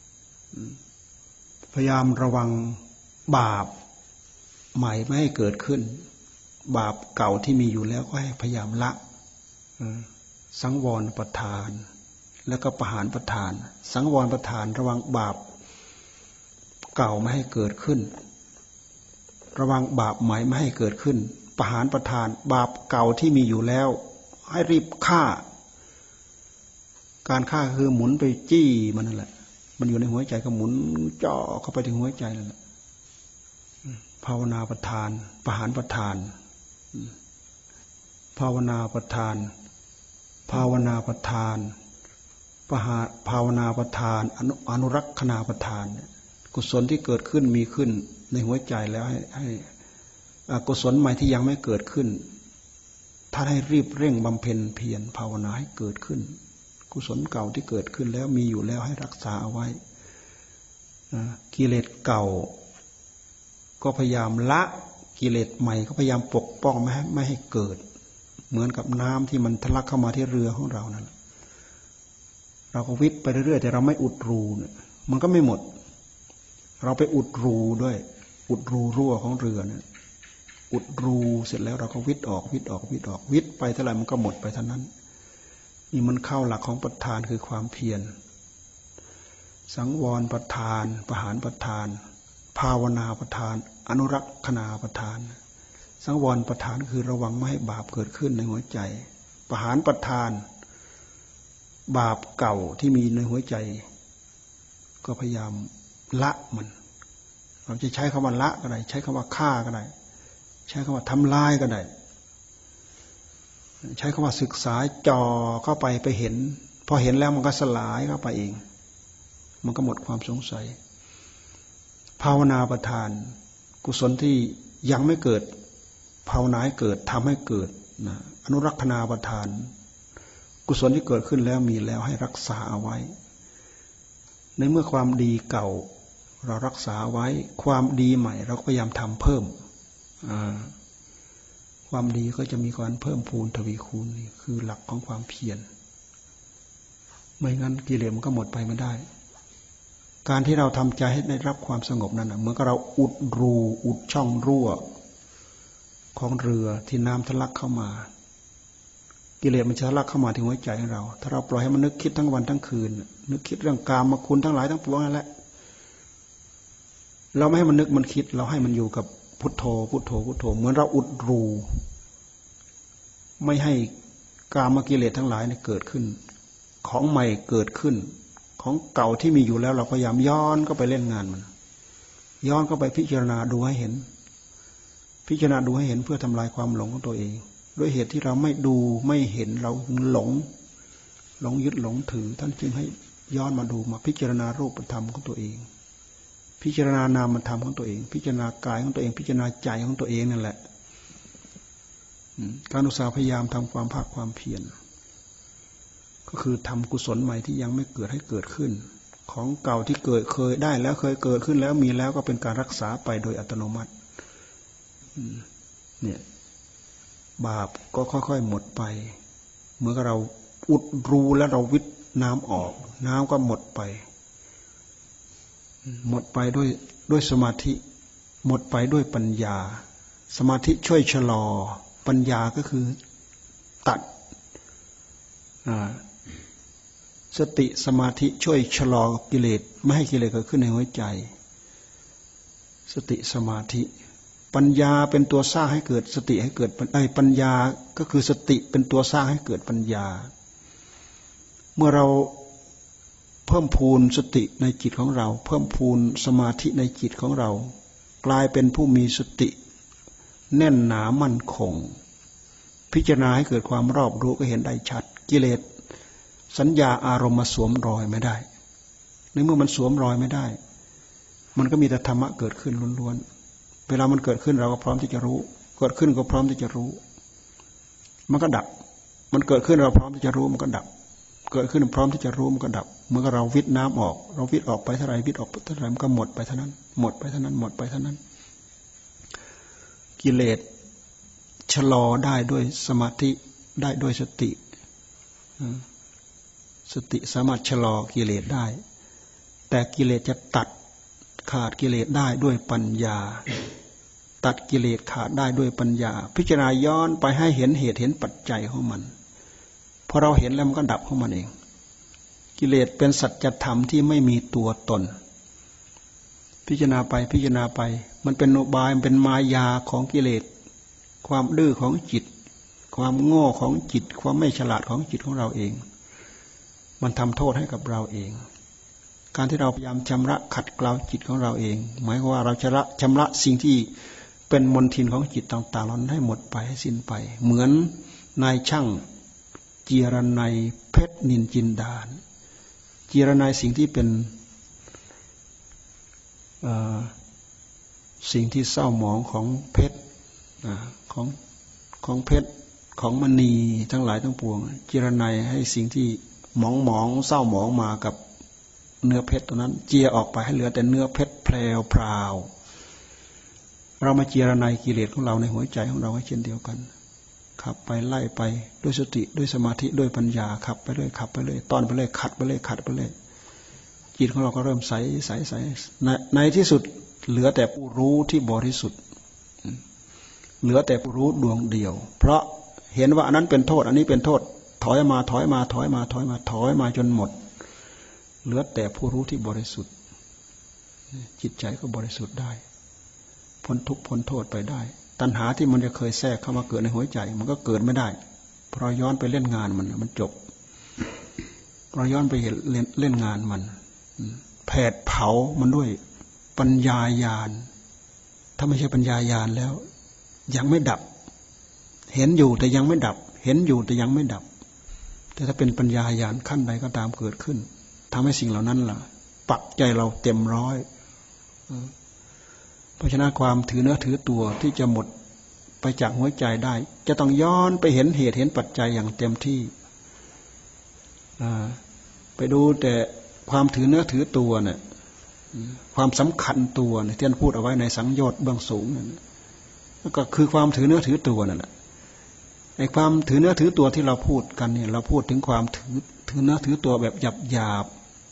พยายามระวังบาปใหม่ไม่ให้เกิดขึ้นบาปเก่าที่มีอยู่แล้วก็ให้พยายามละสังวรประธานแล้วก็ปหานประธานสังวรประธานระวังบาปเก่าไม่ให้เกิดขึ้นระวังบาปใหม่ไม่ให้เกิดขึ้นปหานประธานบาปเก่าที่มีอยู่แล้วให้รีบฆ่าการฆ่าคือหมุนไปจี้มันนั่นแหละมันอยู่ในหัวใจก็หมุนจ่อเข้าไปถึงหัวใจนั่นแหละภาวนาประธานปหานประธานภาวนาประธานภาวนาประธานภาวนาประธานอนุรักษณาประธานกุศลที่เกิดขึ้นมีขึ้นในหัวใจแล้วให้กุศลใหม่ที่ยังไม่เกิดขึ้นท่านให้รีบเร่งบำเพ็ญเพียรภาวนาให้เกิดขึ้นกุศลเก่าที่เกิดขึ้นแล้วมีอยู่แล้วให้รักษาเอาไว้กิเลสเก่าก็พยายามละกิเลสใหม่ก็พยายามปกป้องไม่ให้เกิดเหมือนกับน้ำที่มันทะลักเข้ามาที่เรือของเรานั่นแหละเราก็วิทย์ไปเรื่อยๆแต่เราไม่อุดรูเนี่ยมันก็ไม่หมดเราไปอุดรูด้วยอุดรูรั่วของเรือเนี่ยอุดรูเสร็จแล้วเราก็วิทย์ออกวิทย์ออกวิทย์ออกวิทย์ไปเท่าไหร่มันก็หมดไปเท่านั้นนี่มันเข้าหลักของประธานคือความเพียรสังวรประธานปหานประธานภาวนาประธานอนุรักษณาประธานสังวรประธานคือระวังไม่ให้บาปเกิดขึ้นในหัวใจปหานประธานบาปเก่าที่มีในหัวใจก็พยายามละมันเราจะใช้คำว่าละก็ได้ใช้คำว่าฆ่าก็ได้ใช้คำว่าทำลายก็ได้ใช้คำว่าศึกษาจ่อเข้าไปเห็นพอเห็นแล้วมันก็สลายเข้าไปเองมันก็หมดความสงสัยภาวนาประทานกุศลที่ยังไม่เกิดภาวนาให้เกิดทำให้เกิดนะอนุรักษณาประทานกุศลที่เกิดขึ้นแล้วมีแล้วให้รักษาเอาไว้ในเมื่อความดีเก่าเรารักษาไว้ความดีใหม่เราก็พยายามทำเพิ่มความดีก็จะมีการเพิ่มพูนทวีคูณนี่คือหลักของความเพียรไม่งั้นกิเลสมันก็หมดไปไม่ได้การที่เราทำใจให้ได้รับความสงบนั้นเหมือนกับเราอุดรูอุดช่องรั่วของเรือที่น้ำทะลักเข้ามากิเลสมันจะทะลักเข้ามาที่หัวใจของเราถ้าเราปล่อยให้มันนึกคิดทั้งวันทั้งคืนนึกคิดเรื่องกามคุณทั้งหลายทั้งปวงนั่นแหละเราไม่ให้มันนึกมันคิดเราให้มันอยู่กับพุทโธพุทโธพุทโธเหมือนเราอุดรูไม่ให้กามกิเลสทั้งหลายเนี่ยเกิดขึ้นของใหม่เกิดขึ้นของเก่าที่มีอยู่แล้วเราพยายามย้อนก็ไปเล่นงานมันย้อนก็ไปพิจารณาดูให้เห็นพิจารณาดูให้เห็นเพื่อทำลายความหลงของตัวเองด้วยเหตุที่เราไม่ดูไม่เห็นเราหลงยึดหลงถือท่านจึงให้ย้อนมาดูมาพิจารณารูปธรรมของตัวเองพิจารณานามธรรมของตัวเองพิจารณากายของตัวเองพิจารณาใจของตัวเองนั่นแหละการอุตสาห์พยายามทำความภาคความเพียรก็คือทำกุศลใหม่ที่ยังไม่เกิดให้เกิดขึ้นของเก่าที่เคยได้แล้วเคยเกิดขึ้นแล้วมีแล้วก็เป็นการรักษาไปโดยอัตโนมัติเนี่ยบาปก็ค่อยๆหมดไปเมื่อเราอุดรูแล้วเราวิทน้ำออกน้ำก็หมดไปด้วยสมาธิหมดไปด้วยปัญญาสมาธิช่วยชะลอปัญญาก็คือตัดสติสมาธิช่วยชะลอกิเลสไม่ให้กิเลสเกิดขึ้นในหัวใจสติสมาธิปัญญาเป็นตัวสร้างให้เกิดสติให้เกิดปัญญาก็คือสติเป็นตัวสร้างให้เกิดปัญญาเมื่อเราเพิ่มพูนสติในจิตของเราเพิ่มพูนสมาธิในจิตของเรากลายเป็นผู้มีสติแน่นหนามั่นคงพิจารณาให้เกิดความรอบรู้ก็เห็นได้ชัดกิเลสสัญญาอารมณ์มาสวมรอยไม่ได้ในเมื่อมันสวมรอยไม่ได้มันก็มีแต่ธรรมะเกิดขึ้นล้วนๆเวลามันเกิดขึ้นเราก็พร้อมที่จะรู้เกิดขึ้นก็พร้อมที่จะรู้มันก็ดับมันเกิดขึ้นเราพร้อมที่จะรู้มันก็ดับเกิดขึ้นพร้อมที่จะรู้มันก็ดับเมื่อเราวิทน้ำออกเราวิทออกไปเท่าไรวิทออกเท่าไรมันก็หมดไปเท่านั้นหมดไปเท่านั้นหมดไปเท่านั้นกิเลสชะลอได้ด้วยสมาธิได้ด้วยสติสติสามารถชะลอกิเลสได้แต่กิเลสจะตัดขาดกิเลสได้ด้วยปัญญาตัดกิเลสขาดได้ด้วยปัญญาพิจารณาย้อนไปให้เห็นเหตุเห็นปัจจัยของมันพอเราเห็นแล้วมันก็ดับของมันเองกิเลสเป็นสัจธรรมที่ไม่มีตัวตนพิจารณาไปพิจารณาไปมันเป็นอุบายมันเป็นมายาของกิเลสความดื้อของจิตความโง่ของจิตความไม่ฉลาดของจิตของเราเองมันทำโทษให้กับเราเองการที่เราพยายามชำระขัดเกลาจิตของเราเองหมายความว่าเราจะชำระสิ่งที่เป็นมลทินของจิตต่างๆเหล่านั้นให้หมดไปให้สิ้นไปเหมือนนายช่างเจียรนัยเพชรนินจินดาเจียรนัยสิ่งที่เป็นสิ่งที่เศร้าหมองของเพชรของเพชรของมณีทั้งหลายทั้งปวงเจียรนัยให้สิ่งที่หมองเศร้าหมองมากับเนื้อเพชรตัวนั้นเจียออกไปให้เหลือแต่เนื้อเพชรแพรวพราวเรามาเจียรนัยกิเลสของเราในหัวใจของเราให้เช่นเดียวกันขับไปไล่ไปด้วยสติด้วยสมาธิด้วยปัญญาขับไปเรื่อยขับไปเรื่อยต้อนไปเรื่อยขัดไปเรื่อยขัดไปเรื่อยจิตของเราก็เริ่มใสในที่สุดเหลือแต่ผู้รู้ที่บริสุทธิ์เหลือแต่ผู้รู้ดวงเดียวเพราะเห็นว่าอันนั้นเป็นโทษอันนี้เป็นโทษถอยมาจนหมดเหลือแต่ผู้รู้ที่บริสุทธิ์จิตใจก็บริสุทธิ์ได้พ้นทุกข์พ้นโทษไปได้ตัณหาที่มันจะเคยแทรกเข้ามาเกิดในหัวใจมันก็เกิดไม่ได้เพราะย้อนไปเล่นงานมันจบเราย้อนไปเล่นงานมันแผดเผามันด้วยปัญญาญาณถ้าไม่ใช่ปัญญาญาณแล้วยังไม่ดับเห็นอยู่แต่ยังไม่ดับเห็นอยู่แต่ยังไม่ดับแต่ถ้าเป็นปัญญาญาณขั้นใดก็ตามเกิดขึ้นทำให้สิ่งเหล่านั้นล่ะปักใจเราเต็มร้อยเพราะฉะนั้นความถือเนื้อถือตัวที่จะหมดไปจากหัวใจได้จะต้องย้อนไปเห็นเหตุเห็นปัจจัยอย่างเต็มที่ไปดูแต่ความถือเนื้อถือตัวเนี่ยความสำคัญตัวเนี่ยที่ท่านพูดเอาไว้ในสังโยชน์เบื้องสูงนั่นก็คือความถือเนื้อถือตัวนั่นแหละไอ้ความถือเนื้อถือตัวที่เราพูดกันเนี่ยเราพูดถึงความถือเนื้อถือตัวแบบหยาบ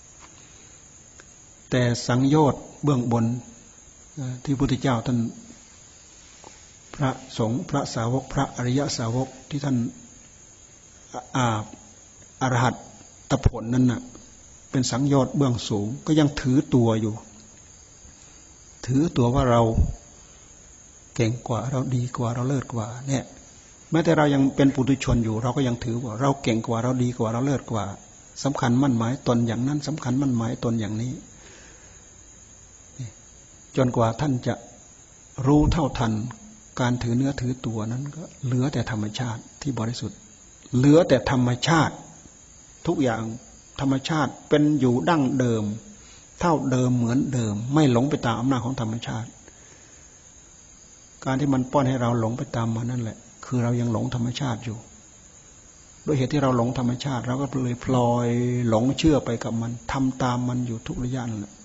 แต่สังโยชน์เบื้องบนที่พระพุทธเจ้าท่านพระสงฆ์พระสาวกพระอริยสาวกที่ท่านอรหัตผลนั้นน่ะเป็นสังโยชน์เบื้องสูงก็ยังถือตัวอยู่ถือตัวว่าเราเก่งกว่าเราดีกว่าเราเลิศกว่าเนี่ยแม้แต่เรายังเป็นปุถุชนอยู่เราก็ยังถือว่าเราเก่งกว่าเราดีกว่าเราเลิศกว่าสำคัญมั่นหมายตนอย่างนั้นสำคัญมั่นหมายตนอย่างนี้จนกว่าท่านจะรู้เท่าทันการถือเนื้อถือตัวนั้นก็เหลือแต่ธรรมชาติที่บริสุทธิ์เหลือแต่ธรรมชาติทุกอย่างธรรมชาติเป็นอยู่ดั้งเดิมเท่าเดิมเหมือนเดิมไม่หลงไปตามอำนาจของธรรมชาติการที่มันป้อนให้เราหลงไปตามมันนั่นแหละคือเรายังหลงธรรมชาติอยู่ด้วยเหตุที่เราหลงธรรมชาติเราก็เลยพลอยหลงเชื่อไปกับมันทำตามมันอยู่ทุกระยะนั่นแหละ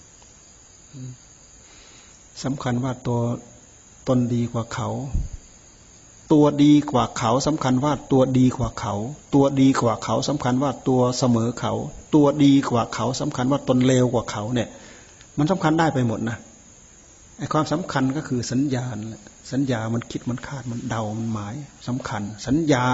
สำคัญว่าตัวตนดีกว่าเขาตัวดีกว่าเขาสำคัญว่าตัวดีกว่าเขาตัวดีกว่าเขาสำคัญว่าตัวเสมอเขาตัวดีกว่าเขาสำคัญว่าตนเลวกว่าเขาเนี่ยมันสำคัญได้ไปหมดนะไอ้ความสำคัญก็คือสัญญาสัญญามันคิดมันคาดมันเดามันหมายสำคัญสัญญา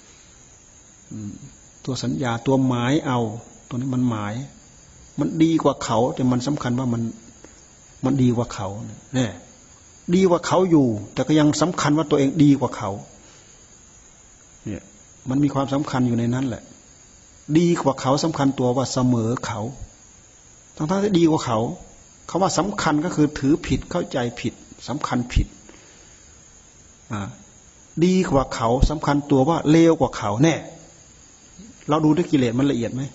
ตัวสัญญาตัวหมายเอาตัวนี้มันหมายมันดีกว่าเขาแต่มันสำคัญว่ามันดีกว่าเขาเนี่ยดีกว่าเขาอยู่แต่ก็ยังสำคัญว่าตัวเองดีกว่าเขาเนี่ยมันมีความสำคัญอยู่ในนั้นแหละดีกว่าเขาสำคัญตัวว่าเสมอเขาทั้งที่ดีกว่าเขาคำว่าสำคัญก็คือถือผิดเข้าใจผิดสำคัญผิดดีกว่าเขาสำคัญตัวว่าเลวกว่าเขาแน่เราดูด้วยกิเลสมันละเอียดไหม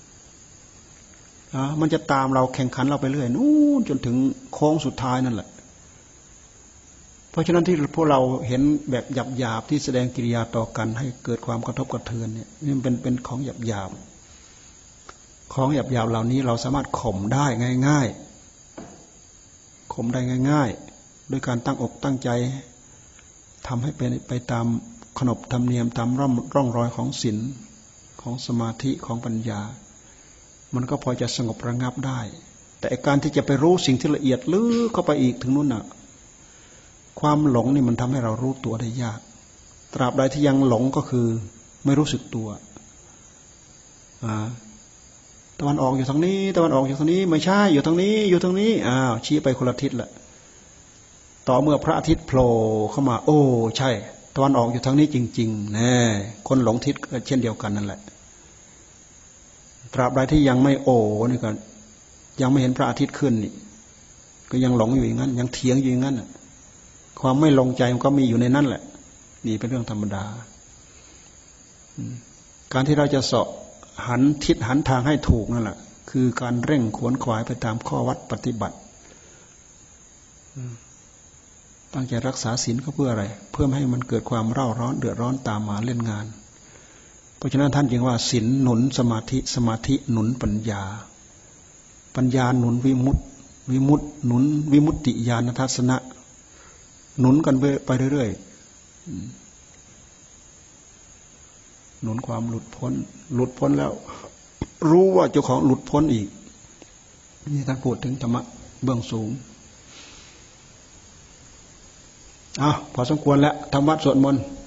มันจะตามเราแข่งขันเราไปเรื่อยนู่นจนถึงโค้งสุดท้ายนั่นแหละเพราะฉะนั้นที่พวกเราเห็นแบบหยาบๆที่แสดงกิริยาต่อกันให้เกิดความกระทบกระเทือนเนี่ยนี่มันเป็นของหยาบๆของหยาบๆเหล่านี้เราสามารถข่มได้ง่ายๆข่มได้ง่ายๆโดยการตั้งอกตั้งใจทำให้เป็นไปตามขนบธรรมเนียมตามร่องรอยของศีลของสมาธิของปัญญามันก็พอจะสงบระงับได้แต่การที่จะไปรู้สิ่งที่ละเอียดลึกเข้าไปอีกถึงนู่นน่ะความหลงนี่มันทำให้เรารู้ตัวได้ยากตราบใดที่ยังหลงก็คือไม่รู้สึกตัวตะวันออกอยู่ทางนี้ตะวันออกอยู่ทางนี้ไม่ใช่อยู่ทางนี้อยู่ทางนี้ชี้ไปคนละทิศแหละต่อเมื่อพระอาทิตย์โผล่เข้ามาโอ้ใช่ตะวันออกอยู่ทางนี้จริงๆแน่คนหลงทิศก็เช่นเดียวกันนั่นแหละตราบใดที่ยังไม่โอ้นี่ก็ยังไม่เห็นพระอาทิตย์ขึ้นนี่ก็ยังหลงอยู่อย่างนั้นยังเถียงอยู่อย่างนั้นความไม่ลงใจมันก็มีอยู่ในนั้นแหละนี่เป็นเรื่องธรรมดาการที่เราจะเสาะหันทิศหันทางให้ถูกนั่นแหละคือการเร่งขวนขวายไปตามข้อวัดปฏิบัติตั้งใจรักษาศีลก็เพื่ออะไรเพื่อไม่ให้มันเกิดความเร่าร้อนเดือดร้อนตามมาเล่นงานเพราะฉะนั้นท่านจึงว่าศีลหนุนสมาธิสมาธิหนุนปัญญาปัญญาหนุนวิมุตติวิมุตติหนุนวิมุตติญาณทัศนะหนุนกันไปเรื่อยๆหนุนความหลุดพ้นแล้วรู้ว่าเจ้าของหลุดพ้นอีกนี่ท่านพูดถึงธรรมะเบื้องสูงพอสมควรแล้วทำวัดสวดมนต์